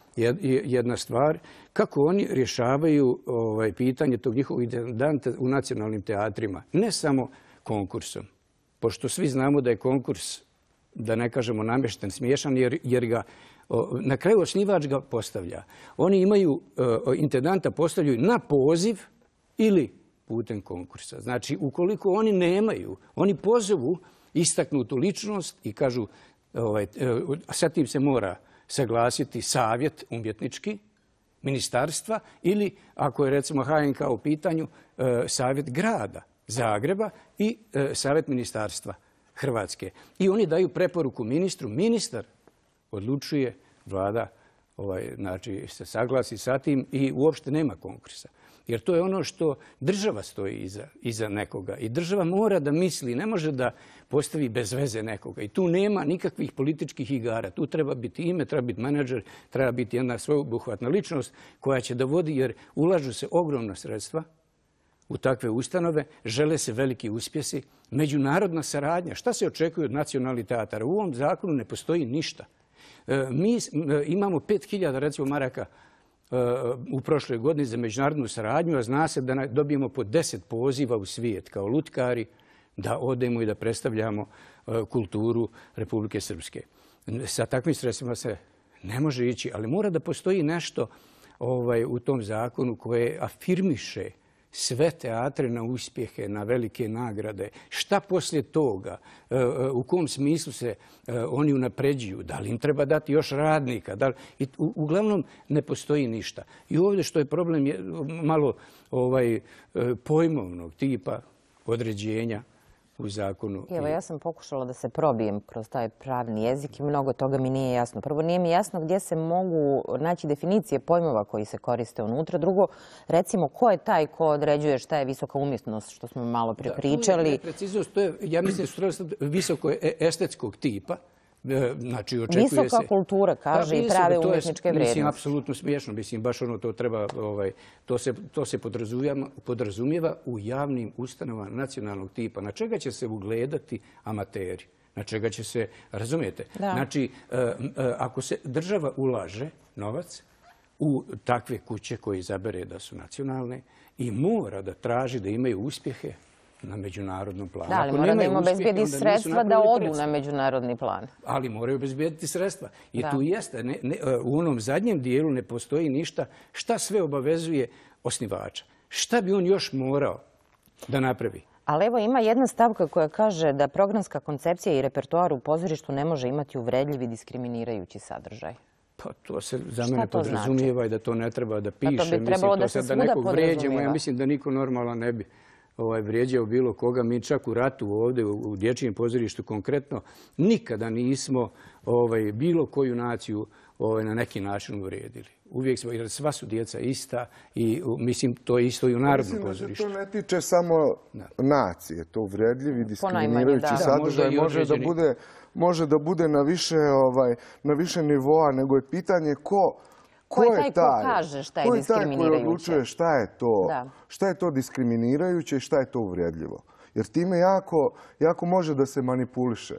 jedna stvar, kako oni rješavaju ovaj, pitanje tog njihovog intendanta u nacionalnim teatrima. Ne samo konkursom, pošto svi znamo da je konkurs, da ne kažemo namješten, smiješan, jer, jer ga na kraju osnivač ga postavlja. Oni imaju, intendanta postavljaju na poziv ili putem konkursa. Znači, ukoliko oni nemaju, oni pozovu istaknutu ličnost i kažu, ovaj, sa tim se mora saglasiti savjet umjetnički, ministarstva ili, ako je recimo H N K u pitanju, savjet grada Zagreba i savjet ministarstva Hrvatske. I oni daju preporuku ministru. Ministar odlučuje, vlada ovaj, znači, se saglasi sa tim i uopšte nema konkursa. Jer to je ono što država stoji iza, iza nekoga. I država mora da misli, ne može da postavi bez veze nekoga. I tu nema nikakvih političkih igara. Tu treba biti ime, treba biti menadžer, treba biti jedna sveobuhvatna ličnost koja će da vodi, jer ulažu se ogromna sredstva u takve ustanove, žele se veliki uspjesi. Međunarodna saradnja. Šta se očekuje od nacionalnih teatara? U ovom zakonu ne postoji ništa. Mi imamo pet hiljada recimo maraka u prošloj godini za međunarodnu saradnju, a zna se da dobijemo po deset poziva u svijet kao lutkari da odemo i da predstavljamo kulturu Republike Srpske. Sa takvim sredstvima se ne može ići, ali mora da postoji nešto ovaj, u tom zakonu koje afirmiše sve teatre na uspjehe, na velike nagrade. Šta poslije toga? U kom smislu se oni unapređuju? Da li im treba dati još radnika? Da li... I, u, uglavnom ne postoji ništa. I ovdje što je problem je malo ovaj, pojmovnog tipa određenja u zakonu. Evo, ja sam pokušala da se probijem kroz taj pravni jezik i mnogo toga mi nije jasno. Prvo, nije mi jasno gdje se mogu naći definicije pojmova koji se koriste unutra. Drugo, recimo, ko je taj ko određuje šta je visoka umjetnost, što smo malo prepričali? Da, preciznost, to je, ja mislim, visoko estetskog tipa. Znači, očekuje Visoka se... kultura, kaže, i prave umjetničke vrijednosti. Mislim, apsolutno smiješno. Mislim, baš ono to treba... Ovaj, to se, to se podrazumijeva u javnim ustanovama nacionalnog tipa. Na čega će se ugledati amateri? Na čega će se... Razumijete? Da. Znači, ako se država ulaže novac u takve kuće koje izabere da su nacionalne i mora da traži da imaju uspjehe na međunarodnom planu. Da, ali mora da im obezbijedi sredstva da odu na međunarodni plan. Ali moraju obezbijediti sredstva. I da. Tu jeste, ne, ne, u onom zadnjem dijelu ne postoji ništa šta sve obavezuje osnivača. Šta bi on još morao da napravi? Ali evo ima jedna stavka koja kaže da programska koncepcija i repertoar u pozorištu ne može imati uvredljiv i diskriminirajući sadržaj. Pa to se za mene podrazumijeva znači? I da to ne treba da piše. Pa to bi trebalo mislim, da se da svuda podrazumijeva. Ja mislim da niko normalan ne bi ovaj, vrijeđao bilo koga. Mi čak u ratu ovdje, u, u dječjem pozorištu konkretno, nikada nismo ovaj, bilo koju naciju ovaj, na neki način uvrijedili. Uvijek smo, jer sva su djeca ista i mislim to je isto i u narodnom pozorištu. Mislim da se to ne tiče samo da. nacije. To uvrijedljiv i diskriminirajući da. sadržaj da, može, da bude, može da bude na više, ovaj, na više nivoa, nego je pitanje ko... Ko je taj ko kaže šta je diskriminirajuće? Ko je taj koji odlučuje šta je to, šta je to diskriminirajuće i šta je to uvrijedljivo? Jer time jako, jako može da se manipuliše.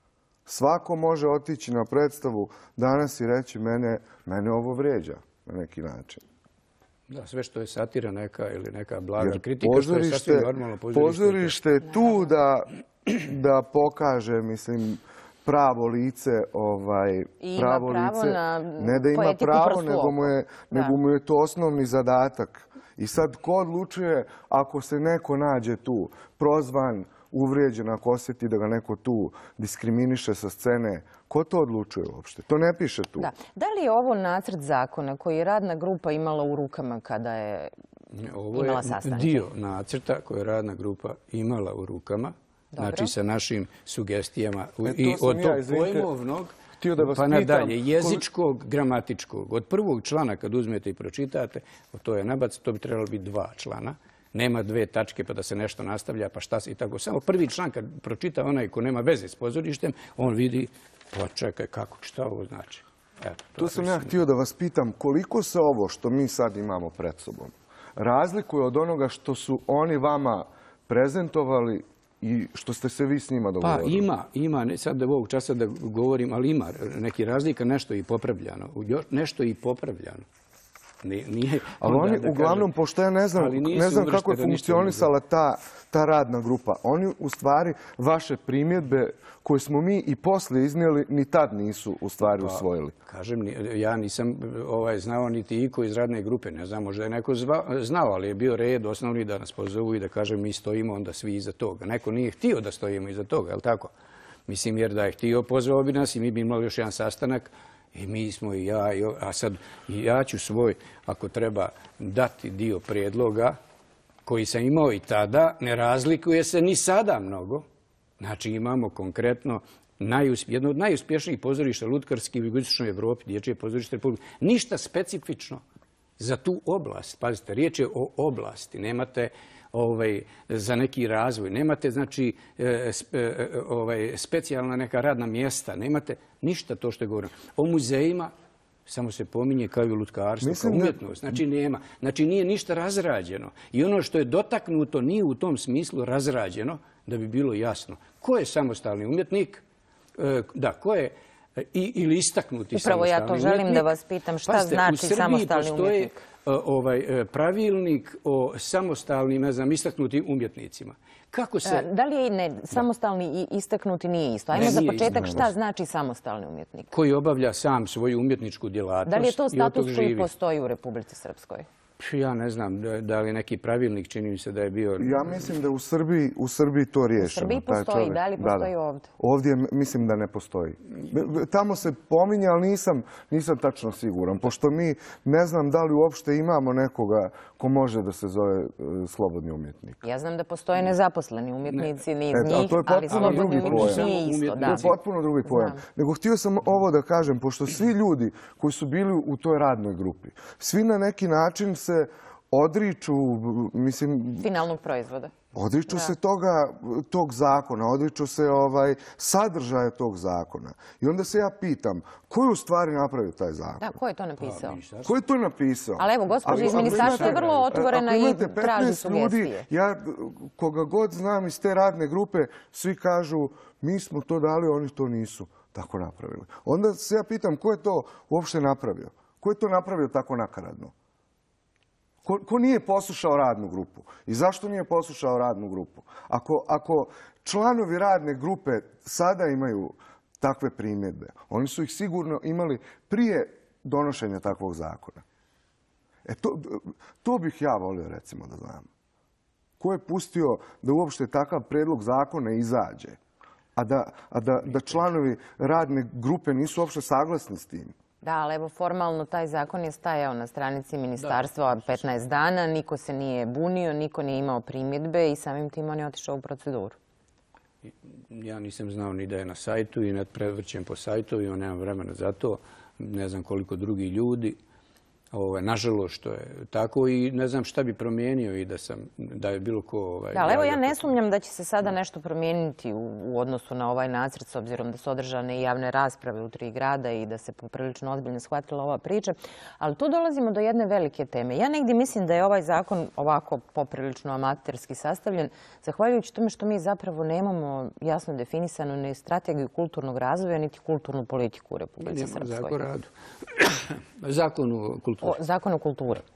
Svako može otići na predstavu danas i reći mene, mene ovo vrijeđa na neki način. Da, sve što je satira neka ili neka blaga kritika, što je sasvim normalno pozorište. Pozorište je tu da, da pokaže, mislim, pravo lice, pravo lice, ne da ima pravo, nego mu je to osnovni zadatak. I sad, ko odlučuje ako se neko nađe tu prozvan, uvrijeđen, ako osjeti da ga neko tu diskriminiše sa scene, ko to odlučuje uopšte? To ne piše tu. Da li je ovo nacrt zakona koji je radna grupa imala u rukama kada je imala sastanke? Ovo je dio nacrta koje je radna grupa imala u rukama, znači sa našim sugestijama i od tog pojmovnog pa nadalje, jezičkog, gramatičkog. Od prvog člana kad uzmete i pročitate, to je nabac, to bi trebalo biti dva člana. Nema dve tačke pa da se nešto nastavlja, pa šta se i tako. Samo prvi član kad pročita onaj ko nema veze s pozorištem, on vidi, pa čekaj, kako, šta ovo znači? To sam ja htio da vas pitam, koliko se ovo što mi sad imamo pred sobom razlikuje od onoga što su oni vama prezentovali i što ste se vi s njima dogovorili? Pa ima, ima, sad ovog časa da govorim, ali ima neki razlika, nešto je i popravljano. Nešto je i popravljano. Ali oni, uglavnom, pošto ja ne znam kako je funkcionisala ta radna grupa, oni u stvari vaše primjedbe koje smo mi i posle iznijeli ni tad nisu u stvari usvojili. Kažem, ja nisam znao niti iko iz radne grupe, ne znam, možda je neko znao, ali je bio red osnovni da nas pozovu i da kažem mi stojimo onda svi iza toga. Neko nije htio da stojimo iza toga, je li tako? Mislim, jer da je htio, pozvao bi nas i mi bi imali još jedan sastanak. I mi smo i ja, a sad ja ću svoj, ako treba, dati dio prijedloga koji sam imao i tada, ne razlikuje se ni sada mnogo. Znači imamo konkretno jedno od najuspješnijih pozorišta lutkarskih u jugoistočnoj Evropi, dječje pozorište Republike. Ništa specifično za tu oblast. Pazite, riječ je o oblasti. Nemate za neki razvoj. Nemate, znači, specijalna neka radna mjesta. Nemate ništa to što je govoreno. O muzejima samo se pominje kao i lutkarstvo, kao umjetnost. Znači, nema. Znači, nije ništa razrađeno. I ono što je dotaknuto nije u tom smislu razrađeno da bi bilo jasno. Ko je samostalni umjetnik? Da, ko je ili istaknuti samostalni umjetnik? Upravo ja to želim da vas pitam. Šta znači samostalni umjetnik? Pravilnik o samostalnim, ne znam, istaknutim umjetnicima. Kako se... Da li je samostalni i istaknuti nije isto? Ajmo za početak šta znači samostalni umjetnik? Koji obavlja sam svoju umjetničku djelatnost. Da li je to status koji postoji u Republici Srpskoj? Ja ne znam da li neki pravilnik, čini mi se da je bio... Ja mislim da je u Srbiji to riješeno. U Srbiji postoji, da li postoji ovdje? Ovdje mislim da ne postoji. Tamo se pominje, ali nisam tačno siguran. Pošto mi ne znam da li uopšte imamo nekoga ko može da se zove slobodni umjetnik. Ja znam da postoje nezaposleni umjetnici, niz njih, ali slobodni umjetnik nije isto. To je potpuno drugi pojam. Nego htio sam ovo da kažem, pošto svi ljudi koji su bili u toj radnoj grupi, svi na neki način se odriču, mislim... finalnog proizvoda. Odriču se tog zakona, odriču se sadržaja tog zakona. I onda se ja pitam, ko je u stvari napravio taj zakon? Da, ko je to napisao? Ko je to napisao? Ali evo, gospođa iz ministarstva je vrlo otvorena i traži sugestije. Ja, koga god znam iz te radne grupe, svi kažu, mi smo to dali, oni to nisu tako napravili. Onda se ja pitam, ko je to uopšte napravio? Ko je to napravio tako nakaradno? Ko nije poslušao radnu grupu? I zašto nije poslušao radnu grupu? Ako članovi radne grupe sada imaju takve primjedbe, oni su ih sigurno imali prije donošenja takvog zakona. To bih ja volio, recimo, da znam. Ko je pustio da uopšte takav predlog zakona izađe, a da članovi radne grupe nisu uopšte saglasni s tim? Da, ali evo formalno taj zakon je stajao na stranici ministarstva petnaest dana, niko se nije bunio, niko nije imao primjedbe i samim tim on je otišao u proceduru. Ja nisam znao ni da je na sajtu i net prevrćem po sajtu i on nema vremena za to. Ne znam koliko drugi ljudi. Nažalost što je tako i ne znam šta bi promijenio i da sam, da je bilo ko... Da, ali evo ja ne sumnjam da će se sada nešto promijeniti u odnosu na ovaj nacrt s obzirom da su održane i javne rasprave u tri grada i da se poprilično ozbiljno shvatila ova priča. Ali tu dolazimo do jedne velike teme. Ja negdje mislim da je ovaj zakon ovako poprilično amaterski sastavljen zahvaljujući tome što mi zapravo nemamo jasno definisanu ni strategiju kulturnog razvoja niti kulturnu politiku u Republici Srpskoj. Zakon o kulturi. Zakon o kulturi.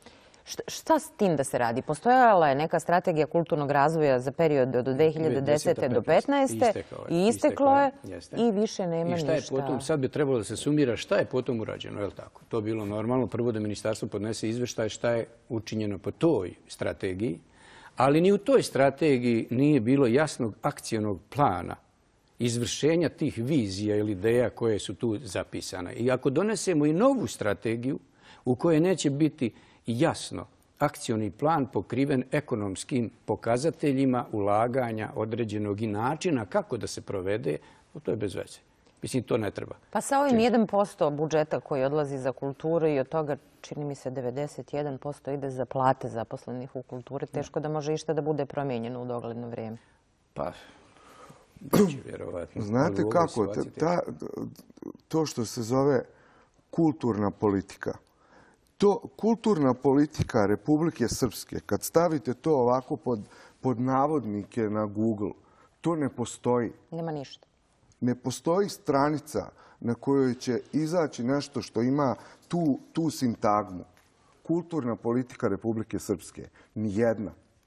Šta s tim da se radi? Postojala je neka strategija kulturnog razvoja za period od dve hiljade desete do dve hiljade petnaeste. I isteklo je i više nema ništa. I šta je potom, sad bi trebalo da se sumira šta je potom urađeno, je li tako? To je bilo normalno. Prvo da ministarstvo podnese izveštaj šta je učinjeno po toj strategiji, ali ni u toj strategiji nije bilo jasnog akcionog plana izvršenja tih vizija ili ideja koje su tu zapisane. I ako donesemo i novu strategiju u kojoj neće biti jasno akcioni plan pokriven ekonomskim pokazateljima ulaganja određenog i načina kako da se provede, to je bez veze. Mislim, to ne treba. Pa sa ovim jedan posto budžeta koji odlazi za kulturu i od toga, čini mi se, devedeset jedan posto ide za plate zaposlenih u kulturi, teško da može išta da bude promijenjeno u dogledno vrijeme. Pa, biće vjerovatno. Znate kako, to što se zove kulturna politika, to kulturna politika Republike Srpske, kad stavite to ovako pod navodnike na Google, to ne postoji. Nema ništa. Ne postoji stranica na kojoj će izaći nešto što ima tu sintagmu. Kulturna politika Republike Srpske. Nijedna.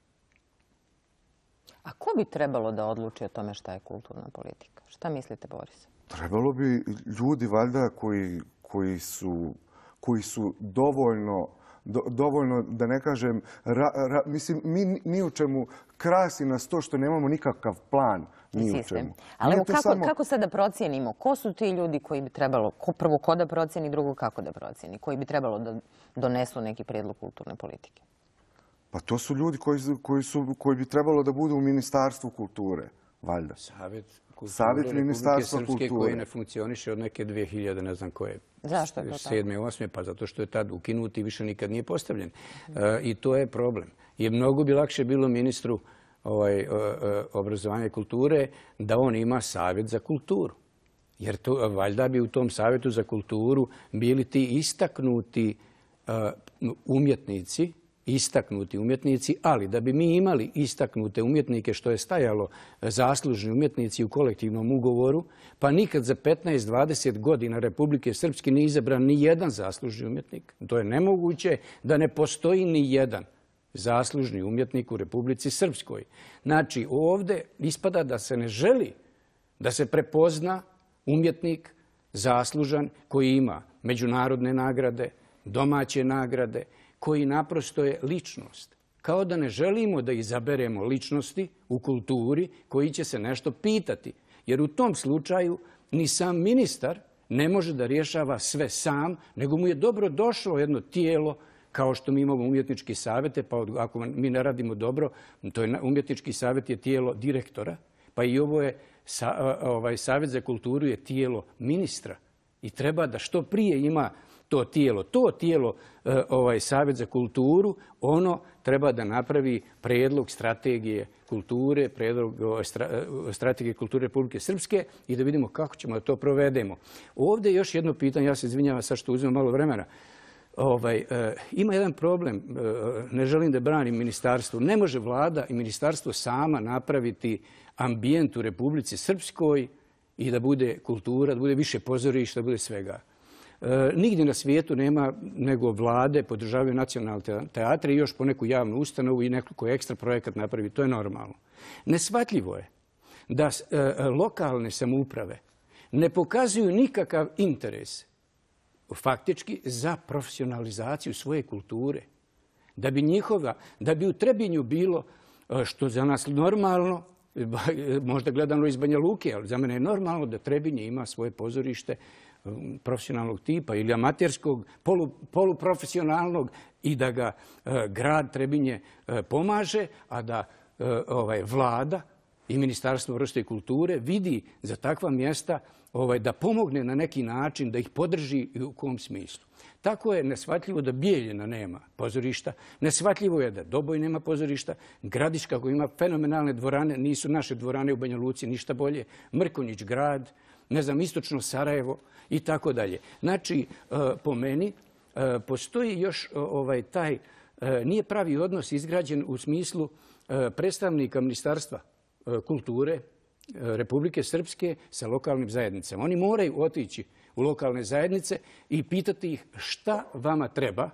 A ko bi trebalo da odluči o tome šta je kulturna politika? Šta mislite, Boris? Trebalo bi ljudi, valjda, koji su koji su dovoljno, dovoljno, da ne kažem, mislim, mi ni u čemu krasi nas to što nemamo nikakav plan, ni u čemu. Ali kako sad da procijenimo? Ko su ti ljudi koji bi trebalo, prvo ko da procjeni, drugo kako da procjeni, koji bi trebalo da donesu neki prijedlog kulturne politike? Pa to su ljudi koji bi trebalo da budu u Ministarstvu kulture, valjda. Savjet Ministarstva kulture koji ne funkcioniše od neke dve hiljade, ne znam koje. Zašto je to tako? sedme, osme, pa zato što je tad ukinut i više nikad nije postavljen. I to je problem. I mnogo bi lakše bilo ministru obrazovanja i kulture da on ima savjet za kulturu. Jer valjda bi u tom savjetu za kulturu bili ti istaknuti umjetnici, istaknuti umjetnici, ali da bi mi imali istaknute umjetnike, što je stajalo zaslužni umjetnici u kolektivnom ugovoru, pa nikad za petnaest dvadeset godina Republike Srpske nije izabran ni jedan zaslužni umjetnik. To je nemoguće da ne postoji ni jedan zaslužni umjetnik u Republici Srpskoj. Znači, ovdje ispada da se ne želi da se prepozna umjetnik zaslužan koji ima međunarodne nagrade, domaće nagrade, koji naprosto je ličnost. Kao da ne želimo da izaberemo ličnosti u kulturi koji će se nešto pitati. Jer u tom slučaju ni sam ministar ne može da rješava sve sam, nego mu je dobro došlo jedno tijelo kao što mi imamo umjetnički savjete, pa ako mi ne radimo dobro, to je umjetnički savjet je tijelo direktora, pa i ovo je savjet za kulturu je tijelo ministra. I treba da što prije ima to tijelo. To tijelo, ovaj Savjet za kulturu, ono treba da napravi prijedlog strategije kulture, prijedlog strategije kulture Republike Srpske i da vidimo kako ćemo da to provedemo. Ovdje je još jedno pitanje, ja se izvinjavam sad što uzmem malo vremena. Ima jedan problem, ne želim da branim ministarstvo. Ne može vlada i ministarstvo sama napraviti ambijent u Republici Srpskoj i da bude kultura, da bude više pozorišta, da bude svega. Nigdje na svijetu nema nego vlade podržavaju nacionalne teatre i još po neku javnu ustanovu i nekoliko ekstra projekat napravi. To je normalno. Neshvatljivo je da lokalne samouprave ne pokazuju nikakav interes faktički za profesionalizaciju svoje kulture. Da bi njihova, da bi u Trebinju bilo što za nas normalno, možda gledano iz Banja Luke, ali za mene je normalno da Trebinje ima svoje pozorište profesionalnog tipa ili amaterskog, poluprofesionalnog i da ga grad Trebinje pomaže, a da vlada i Ministarstvo vrste i kulture vidi za takva mjesta da pomogne na neki način, da ih podrži i u kom smislu. Tako je neshvatljivo da Bijeljina nema pozorišta, neshvatljivo je da Doboj nema pozorišta, Gradiška koja ima fenomenalne dvorane, nisu naše dvorane u Banja Luci ništa bolje, Mrkonjić grad, ne znam, istočno Sarajevo i tako dalje. Znači, po meni, postoji još taj, nije pravi odnos izgrađen u smislu predstavnika Ministarstva kulture Republike Srpske sa lokalnim zajednicama. Oni moraju otići u lokalne zajednice i pitati ih šta vama treba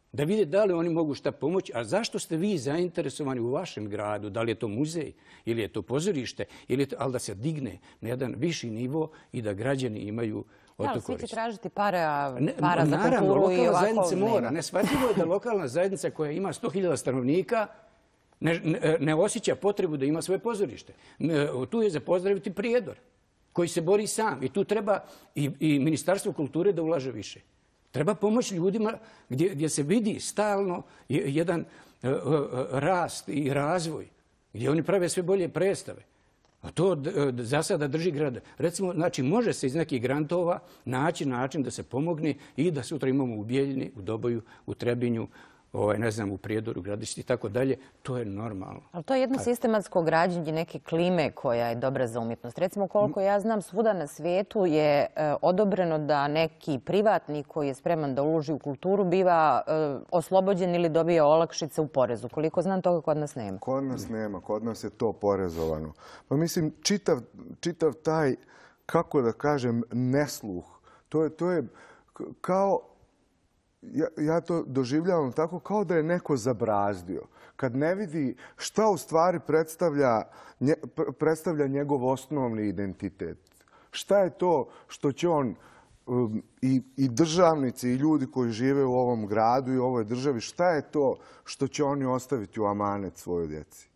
Da vide da li oni mogu šta pomoći, a zašto ste vi zainteresovani u vašem gradu, da li je to muzej ili je to pozorište, ili je to, ali da se digne na jedan viši nivo i da građani imaju od Da, to ali svi će korist. tražiti para, a Ne, para za naravno, kulturu i lokalna ovako zajednica mora. nema. Neshvatljivo je da lokalna zajednica koja ima sto hiljada stanovnika ne, ne, ne osjeća potrebu da ima svoje pozorište. Ne, tu je za pozdraviti Prijedor, koji se bori sam. I tu treba i, i Ministarstvo kulture da ulaže više. Treba pomoći ljudima gdje, gdje se vidi stalno jedan uh, uh, rast i razvoj, gdje oni prave sve bolje predstave. A to za sada drži grad. Recimo, znači, može se iz nekih grantova naći način da se pomogne i da sutra imamo u Bijeljini, u Doboju, u Trebinju, ovaj, ne znam, u Prijedoru, Gradišti i tako dalje. To je normalno. Ali to je jedno sistematsko građenje neke klime koja je dobra za umjetnost. Recimo, koliko ja znam, svuda na svijetu je e, odobreno da neki privatnik koji je spreman da uloži u kulturu biva e, oslobođen ili dobija olakšice u porezu. Koliko znam, toga kod nas nema. Kod nas nema, kod nas je to porezovano. Pa mislim, čitav, čitav taj, kako da kažem, nesluh, to je, to je kao... Ja, ja to doživljavam tako kao da je neko zabrazdio. Kad ne vidi šta u stvari predstavlja, nje, predstavlja njegov osnovni identitet. Šta je to što će on um, i, i državnici i ljudi koji žive u ovom gradu i u ovoj državi, šta je to što će oni ostaviti u amanet svojoj djeci?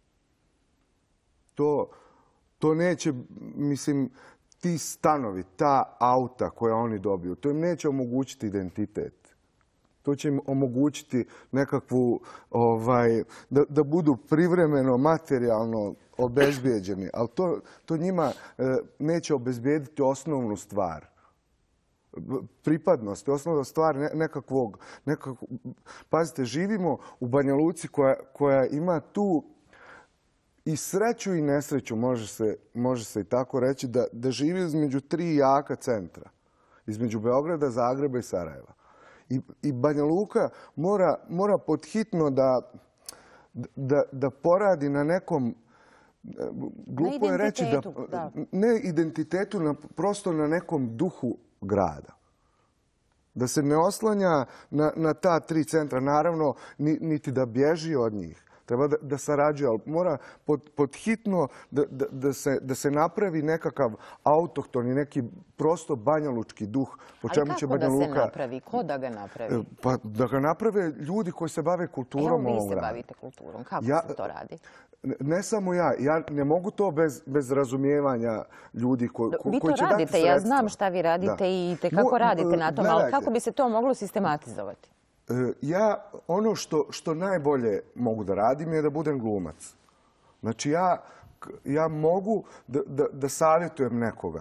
To, to neće, mislim, ti stanovi, ta auta koja oni dobiju, to im neće omogućiti identitet. To će im omogućiti nekakvu, ovaj, da, da budu privremeno, materijalno obezbijeđeni, ali to, to njima e, neće obezbijediti osnovnu stvar. Pripadnost, osnovna stvar nekakvog, nekakvog... Pazite, živimo u Banja Luci koja, koja ima tu i sreću i nesreću, može se, može se i tako reći, da, da živi između tri jaka centra. Između Beograda, Zagreba i Sarajeva. I, i Banja Luka mora, mora podhitno da, da, da poradi na nekom, glupo je reći, da, da. ne identitetu, na, prosto na nekom duhu grada. Da se ne oslanja na, na ta tri centra, naravno, niti da bježi od njih. Treba da, da sarađuje, ali mora pod, pod hitno da, da, da, se, da se napravi nekakav autohtoni, neki prosto banjalučki duh. Po čemu ali će kako Banja da se Luka, napravi? Ko da ga napravi? Pa da ga naprave ljudi koji se bave kulturom Evo, u vi ovom se gradu. bavite kulturom. Kako Ja, se to radi? Ne samo ja. Ja ne mogu to bez, bez razumijevanja ljudi ko, ko, vi to koji će dati radite, sredstva. ja znam šta vi radite Da. i tekako Mo- radite na tom, ali gledajte. kako bi se to moglo sistematizovati? Ja ono što, što najbolje mogu da radim je da budem glumac. Znači ja, ja mogu da, da, da savjetujem nekoga.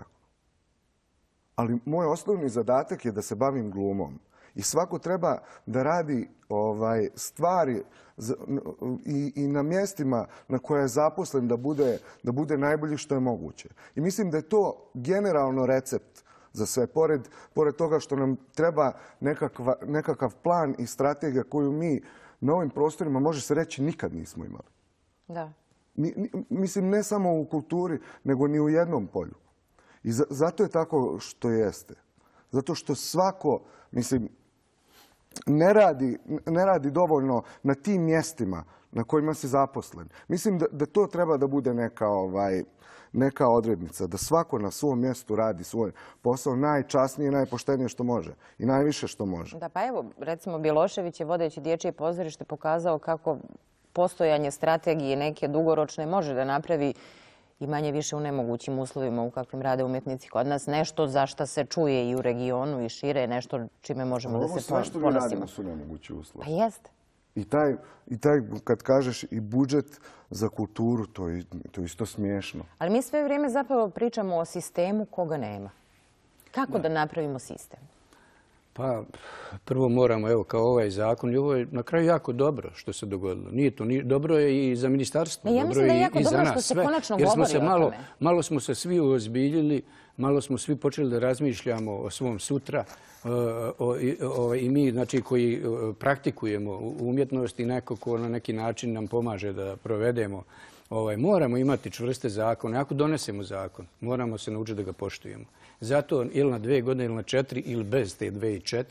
Ali moj osnovni zadatak je da se bavim glumom. I svako treba da radi ovaj, stvari za, i, i na mjestima na koje je zaposlen da bude, da bude najbolji što je moguće. I mislim da je to generalno recept za sve. Pored, pored toga što nam treba nekakva, nekakav plan i strategija koju mi na ovim prostorima, može se reći, nikad nismo imali. Da. Ni, ni, mislim, ne samo u kulturi, nego ni u jednom polju. I za, zato je tako što jeste. Zato što svako, mislim, ne radi, ne radi dovoljno na tim mjestima na kojima se zaposlen. Mislim da, da to treba da bude neka, ovaj, neka odrednica. Da svako na svom mjestu radi svoj posao najčasnije i najpoštenije što može. I najviše što može. Da, pa evo, recimo, Bjelošević je vodeći dječje pozorište pokazao kako postojanje strategije neke dugoročne može da napravi i manje više u nemogućim uslovima u kakvim rade umjetnici kod nas. Nešto za što se čuje i u regionu i šire, nešto čime možemo da se ponosimo. Ovo sve što mi radimo su nemogući uslovi. Pa jeste. I taj, i taj, kad kažeš, i budžet za kulturu, to je, to je isto smiješno. Ali mi sve vrijeme zapravo pričamo o sistemu koga nema. Kako da, da napravimo sistem? Pa, prvo moramo, evo, kao ovaj zakon, i ovo je na kraju jako dobro što se dogodilo. Nije to, nije, dobro je i za ministarstvo, ne, ja dobro mislim da je je jako i za dobro nas što se sve. konačno Jer smo govori se o malo, tome. malo smo se svi uozbiljili, malo smo svi počeli da razmišljamo o svom sutra. Uh, o, i, o, I mi, znači, koji uh, praktikujemo umjetnost i neko ko na neki način nam pomaže da provedemo, ovaj, moramo imati čvrste zakone. Ako donesemo zakon, moramo se naučiti da ga poštujemo. Zato ili na dve godine ili na četiri ili bez te dve i četiri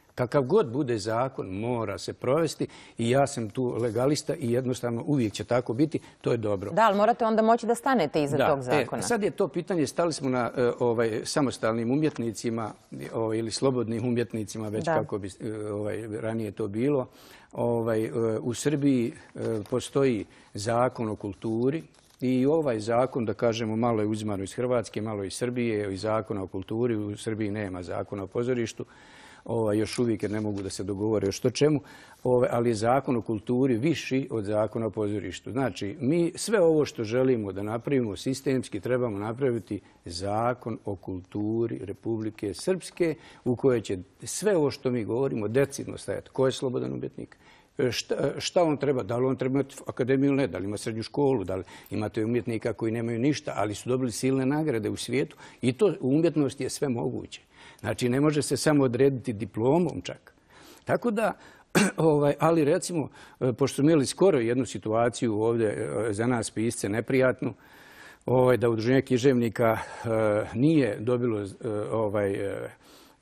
Kakav god bude zakon, mora se provesti i ja sam tu legalista i jednostavno uvijek će tako biti. To je dobro. Da, ali morate onda moći da stanete iza tog zakona. E, sad je to pitanje, stali smo na ovaj, samostalnim umjetnicima ovaj, ili slobodnim umjetnicima, već da. kako bi ovaj, ranije to bilo. Ovaj, u Srbiji postoji zakon o kulturi i ovaj zakon, da kažemo, malo je uzimano iz Hrvatske, malo iz Srbije, i zakona o kulturi. U Srbiji nema zakona o pozorištu. Ovaj, još uvijek jer ne mogu da se dogovore o što čemu, ovaj, ali je zakon o kulturi viši od zakona o pozorištu. Znači, mi sve ovo što želimo da napravimo sistemski trebamo napraviti zakon o kulturi Republike Srpske u kojoj će sve ovo što mi govorimo decidno stajati. Ko je slobodan umjetnik? Šta, šta on treba? Da li on treba imati akademiju ili ne? Da li ima srednju školu? Da li imate umjetnika koji nemaju ništa, ali su dobili silne nagrade u svijetu? I to u umjetnosti je sve moguće. Znači, ne može se samo odrediti diplomom čak. Tako da, ovaj, ali recimo, pošto smo imali skoro jednu situaciju ovdje za nas pisce neprijatnu, ovaj, da udruženje književnika eh, nije dobilo eh, ovaj, eh,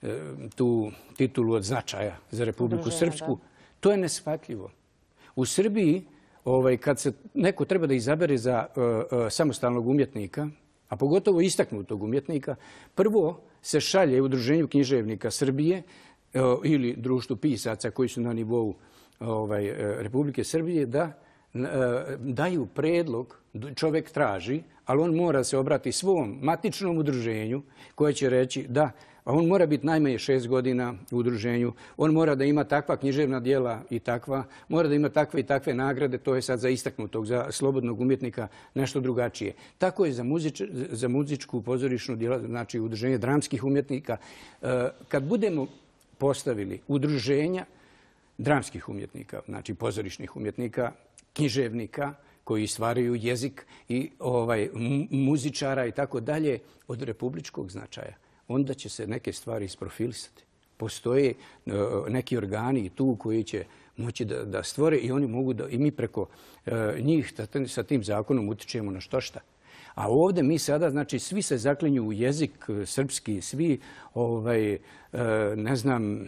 tu titulu od značaja za Republiku Srpsku, da. To je neshvatljivo. U Srbiji, ovaj, kad se neko treba da izabere za uh, uh, samostalnog umjetnika, a pogotovo istaknutog umjetnika, prvo se šalje Udruženju književnika Srbije uh, ili društvu pisaca koji su na nivou ovaj, uh, Republike Srbije da uh, daju predlog, čovjek traži, ali on mora se obrati svom matičnom udruženju koje će reći da a on mora biti najmanje šest godina u udruženju, on mora da ima takva književna djela i takva, mora da ima takve i takve nagrade, to je sad za istaknutog, za slobodnog umjetnika nešto drugačije. Tako je za, muzič, za muzičku pozorišnu djela, znači udruženje dramskih umjetnika. Kad budemo postavili udruženja dramskih umjetnika, znači pozorišnih umjetnika, književnika, koji stvaraju jezik i ovaj, muzičara i tako dalje od republičkog značaja, onda će se neke stvari isprofilisati. Postoje uh, neki organi tu koji će moći da, da stvore i oni mogu da, i mi preko uh, njih sa tim zakonom utičemo na što šta. A ovdje mi sada, znači, svi se zaklinju u jezik srpski, svi, ovaj, uh, ne znam,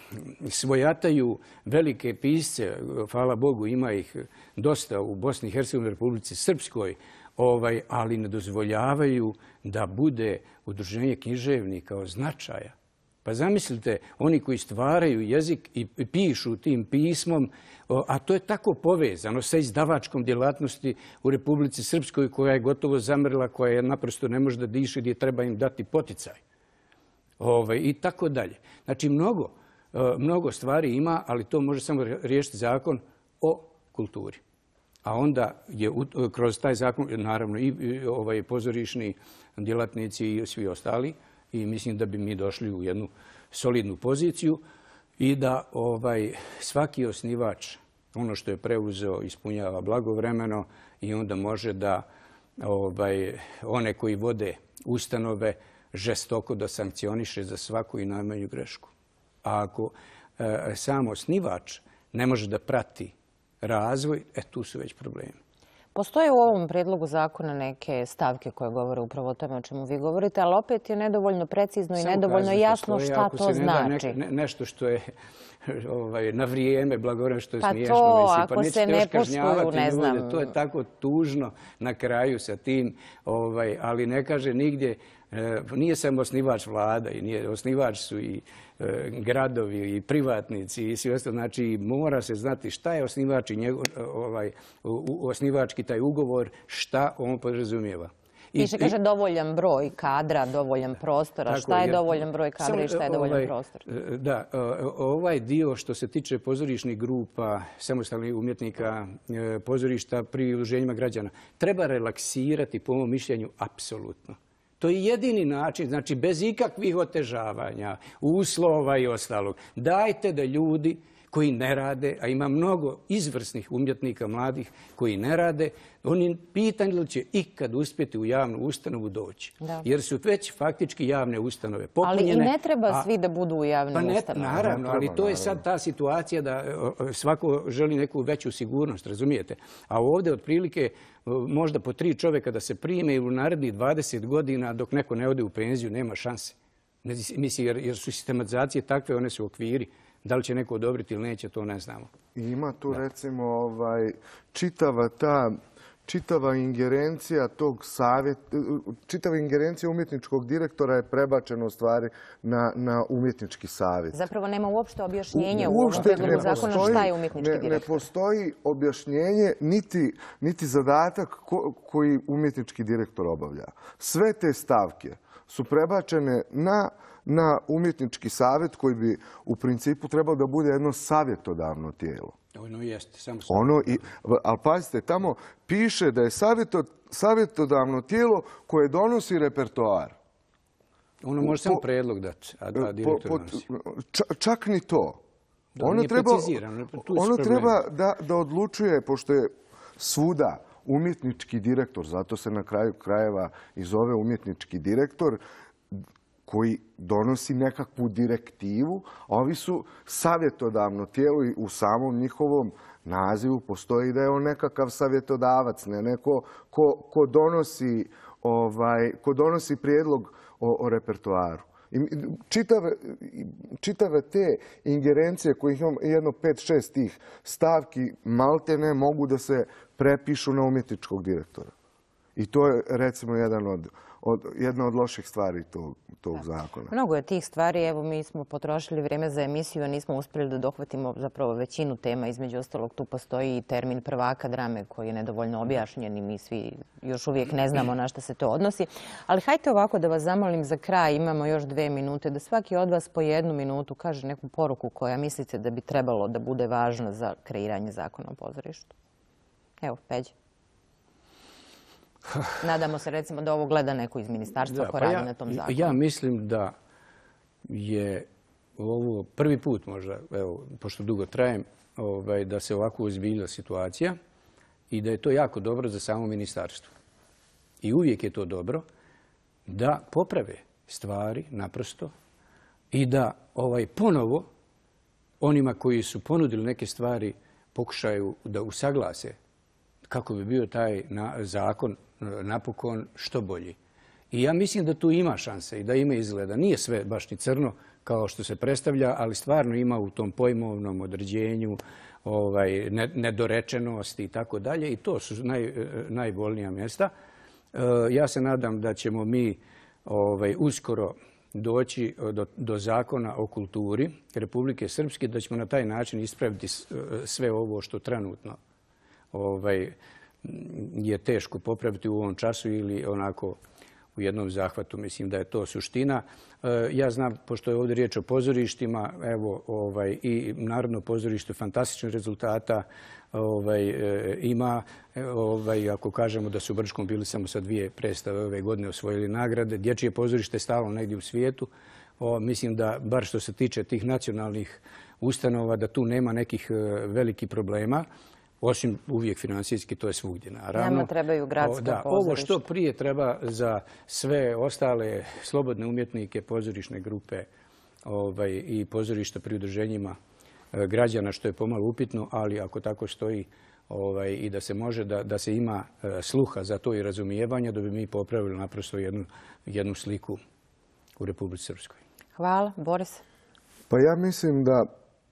svojataju velike pisce, hvala Bogu, ima ih dosta u Bosni i Hercegovini, Republici Srpskoj, ovaj, ali ne dozvoljavaju da bude udruženje književnika od značaja. Pa zamislite, oni koji stvaraju jezik i pišu tim pismom, a to je tako povezano sa izdavačkom djelatnosti u Republici Srpskoj koja je gotovo zamrla, koja je naprosto ne može da diše, gdje treba im dati poticaj. Ovaj, i tako dalje. Znači, mnogo, mnogo stvari ima, ali to može samo riješiti zakon o kulturi. A onda je kroz taj zakon, naravno, i ovaj, pozorišni djelatnici i svi ostali. I mislim da bi mi došli u jednu solidnu poziciju i da ovaj, svaki osnivač ono što je preuzeo ispunjava blagovremeno i onda može da ovaj, one koji vode ustanove žestoko da sankcioniše za svaku i najmanju grešku. A ako e, sam osnivač ne može da prati razvoj, e tu su već problemi. Postoje u ovom predlogu zakona neke stavke koje govore upravo o tome o čemu vi govorite, ali opet je nedovoljno precizno i samo nedovoljno jasno postoje, šta to znači. Ne, nešto što je ovaj, na vrijeme, blagovremeno, što je pa smiješno. To, mislim, ako pa se ne poštuju, ne znam. Ljude, to je tako tužno na kraju sa tim, ovaj, ali ne kaže nigdje, nije samo osnivač vlada, i nije, osnivač su i e, gradovi i privatnici i svi ostalo. Znači, mora se znati šta je osnivač i njegov, ovaj, u, osnivački taj ugovor, šta on podrazumijeva. Piše, kaže, dovoljan broj kadra, dovoljan prostora. Tako, šta je jer, dovoljan broj kadra samo, i šta je dovoljan ovaj, prostor? Da, ovaj dio što se tiče pozorišnih grupa, samostalnih umjetnika, pozorišta pri udruženjima građana, treba relaksirati, po mom mišljenju, apsolutno. To je jedini način, znači bez ikakvih otežavanja, uslova i ostalog. Dajte da ljudi koji ne rade, a ima mnogo izvrsnih umjetnika mladih koji ne rade, oni pitanje li će ikad uspjeti u javnu ustanovu doći. Da. Jer su već faktički javne ustanove popunjene. Ali i ne treba a, svi da budu u javnim pa ne, ustanovama. Naravno, ali to je sad ta situacija da svako želi neku veću sigurnost, razumijete? A ovdje otprilike možda po tri čovjeka da se prime ili u narednih dvadeset godina dok neko ne ode u penziju nema šanse. Mislim, jer, jer su sistematizacije takve, one su okviri. Da li će neko odobriti ili neće, to ne znamo. Ima tu recimo ovaj, čitava ta čitava ingerencija tog savjeta, čitava ingerencija umjetničkog direktora je prebačena u stvari na, na umjetnički savjet. Zapravo nema uopšte objašnjenja u, u uopšte ovom predlogu zakona šta je umjetnički ne, direktor. Ne postoji objašnjenje niti, niti zadatak ko, koji umjetnički direktor obavlja. Sve te stavke su prebačene na na umjetnički savjet koji bi u principu trebalo da bude jedno savjetodavno tijelo. Ono jeste, samo ono i, ali pazite, tamo piše da je savjeto, savjetodavno tijelo koje donosi repertoar. Ono može samo predlog dati, a da direktor po, donosi. Ča, čak ni to. Da, ono treba, ono problem. treba da, da odlučuje, pošto je svuda umjetnički direktor, zato se na kraju krajeva i zove umjetnički direktor, koji donosi nekakvu direktivu, a ovi su savjetodavno tijelo i u samom njihovom nazivu postoji da je on nekakav savjetodavac, ne neko ko, ko, donosi, ovaj, ko donosi prijedlog o, o repertoaru. I čitave, čitave te ingerencije koje imamo, jedno pet, šest tih stavki, malte ne mogu da se prepišu na umjetničkog direktora. I to je recimo jedan od Od, jedna od loših stvari tog, tog zakona. Mnogo je tih stvari. Evo, mi smo potrošili vrijeme za emisiju, a nismo uspjeli da dohvatimo zapravo većinu tema. Između ostalog, tu postoji i termin prvaka drame koji je nedovoljno objašnjen i mi svi još uvijek ne znamo na što se to odnosi. Ali hajte ovako da vas zamolim za kraj, imamo još dve minute, da svaki od vas po jednu minutu kaže neku poruku koja mislite da bi trebalo da bude važna za kreiranje zakona o pozorištu. Evo, Peđa. Nadamo se recimo da ovo gleda neko iz ministarstva ko radi na tom zakonu. Ja mislim da je ovo prvi put možda, evo, pošto dugo trajem, ovaj, da se ovako ozbiljila situacija i da je to jako dobro za samo ministarstvo. I uvijek je to dobro da poprave stvari naprosto i da ovaj ponovo onima koji su ponudili neke stvari pokušaju da usaglase kako bi bio taj zakon napokon što bolji. I ja mislim da tu ima šanse i da ima izgleda. Nije sve baš ni crno kao što se predstavlja, ali stvarno ima u tom pojmovnom određenju ovaj, nedorečenosti i tako dalje. I to su naj, najbolnija mjesta. Ja se nadam da ćemo mi ovaj, uskoro doći do, do zakona o kulturi Republike Srpske, da ćemo na taj način ispraviti sve ovo što trenutno ovaj, je teško popraviti u ovom času ili onako u jednom zahvatu. Mislim da je to suština. Ja znam, pošto je ovdje riječ o pozorištima, evo, ovaj, i Narodno pozorište fantastičnih rezultata ovaj, ima. Ovaj, ako kažemo da su u Brčkom bili samo sa dvije predstave ove godine osvojili nagrade, dječje pozorište je stalno negdje u svijetu. O, mislim da, bar što se tiče tih nacionalnih ustanova, da tu nema nekih velikih problema. Osim uvijek financijski, to je svugdje, naravno. Nama trebaju gradska da, pozorišta. Ovo što prije treba za sve ostale slobodne umjetnike, pozorišne grupe ovaj, i pozorišta pri udruženjima građana, što je pomalo upitno, ali ako tako stoji ovaj, i da se može, da, da se ima sluha za to i razumijevanja, da bi mi popravili naprosto jednu, jednu sliku u Republici Srpskoj. Hvala. Boris? Pa ja mislim da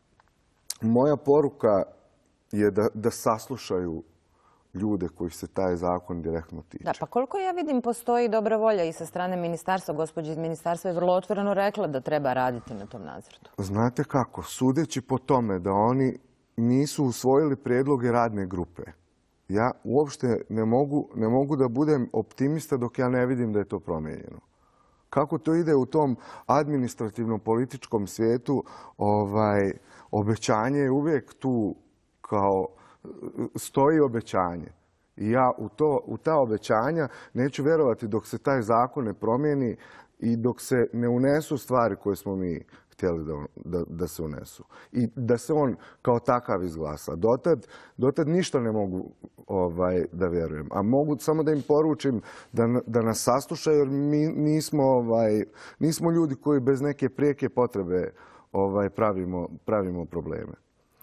moja poruka je da, da saslušaju ljude koji se taj zakon direktno tiče. Da, pa koliko ja vidim postoji dobra volja i sa strane ministarstva. Gospođa iz ministarstva je vrlo otvoreno rekla da treba raditi na tom nacrtu. Znate kako, sudeći po tome da oni nisu usvojili prijedloge radne grupe, ja uopšte ne mogu, ne mogu da budem optimista dok ja ne vidim da je to promijenjeno. Kako to ide u tom administrativno-političkom svijetu, ovaj, obećanje je uvijek tu kao stoji obećanje. I ja u, to, u ta obećanja neću vjerovati dok se taj zakon ne promijeni i dok se ne unesu stvari koje smo mi htjeli da, da, da se unesu. I da se on kao takav izglasa. Dotad, dotad ništa ne mogu ovaj, da vjerujem. A mogu samo da im poručim da, da nas saslušaju, jer mi nismo, ovaj, nismo ljudi koji bez neke prijeke potrebe ovaj, pravimo, pravimo probleme.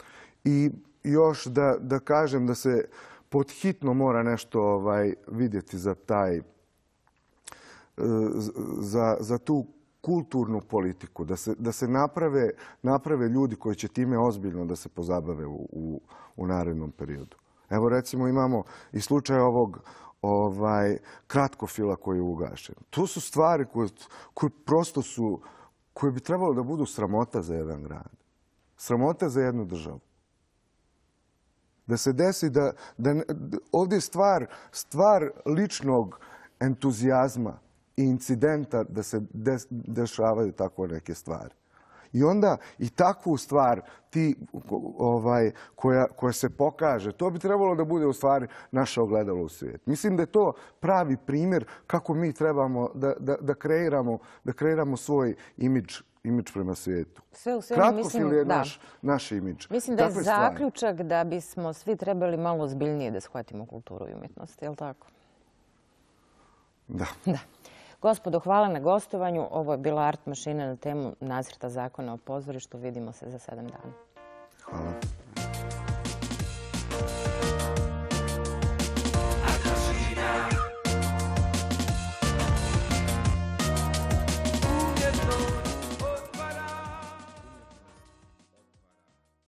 I još da, da kažem da se podhitno mora nešto ovaj, vidjeti za taj, za, za tu kulturnu politiku, da se, da se naprave, naprave ljudi koji će time ozbiljno da se pozabave u, u, u narednom periodu. Evo recimo imamo i slučaj ovog ovaj, kratkofila koji je ugašen. To su stvari koje, koje prosto su, koje bi trebalo da budu sramota za jedan grad. Sramota za jednu državu. Da se desi da, da, da ovdje je stvar, stvar ličnog entuzijazma i incidenta da se des, dešavaju tako neke stvari. I onda i takvu stvar ti, ovaj, koja, koja se pokaže, to bi trebalo da bude u stvari naše ogledalo u svijet. Mislim da je to pravi primjer kako mi trebamo da, da, da, kreiramo, da kreiramo svoj imidž, imidž prema svijetu. Sve u svemu, Kratkofil mislim, je da. naš, naš imidž. Mislim da je Takve zaključak stvari. Da bismo svi trebali malo ozbiljnije da shvatimo kulturu i umjetnost, je li tako? Da. Da. Gospodo, hvala na gostovanju. Ovo je bila Art mašina na temu nacrta zakona o pozorištu. Vidimo se za sedam dana. Hvala.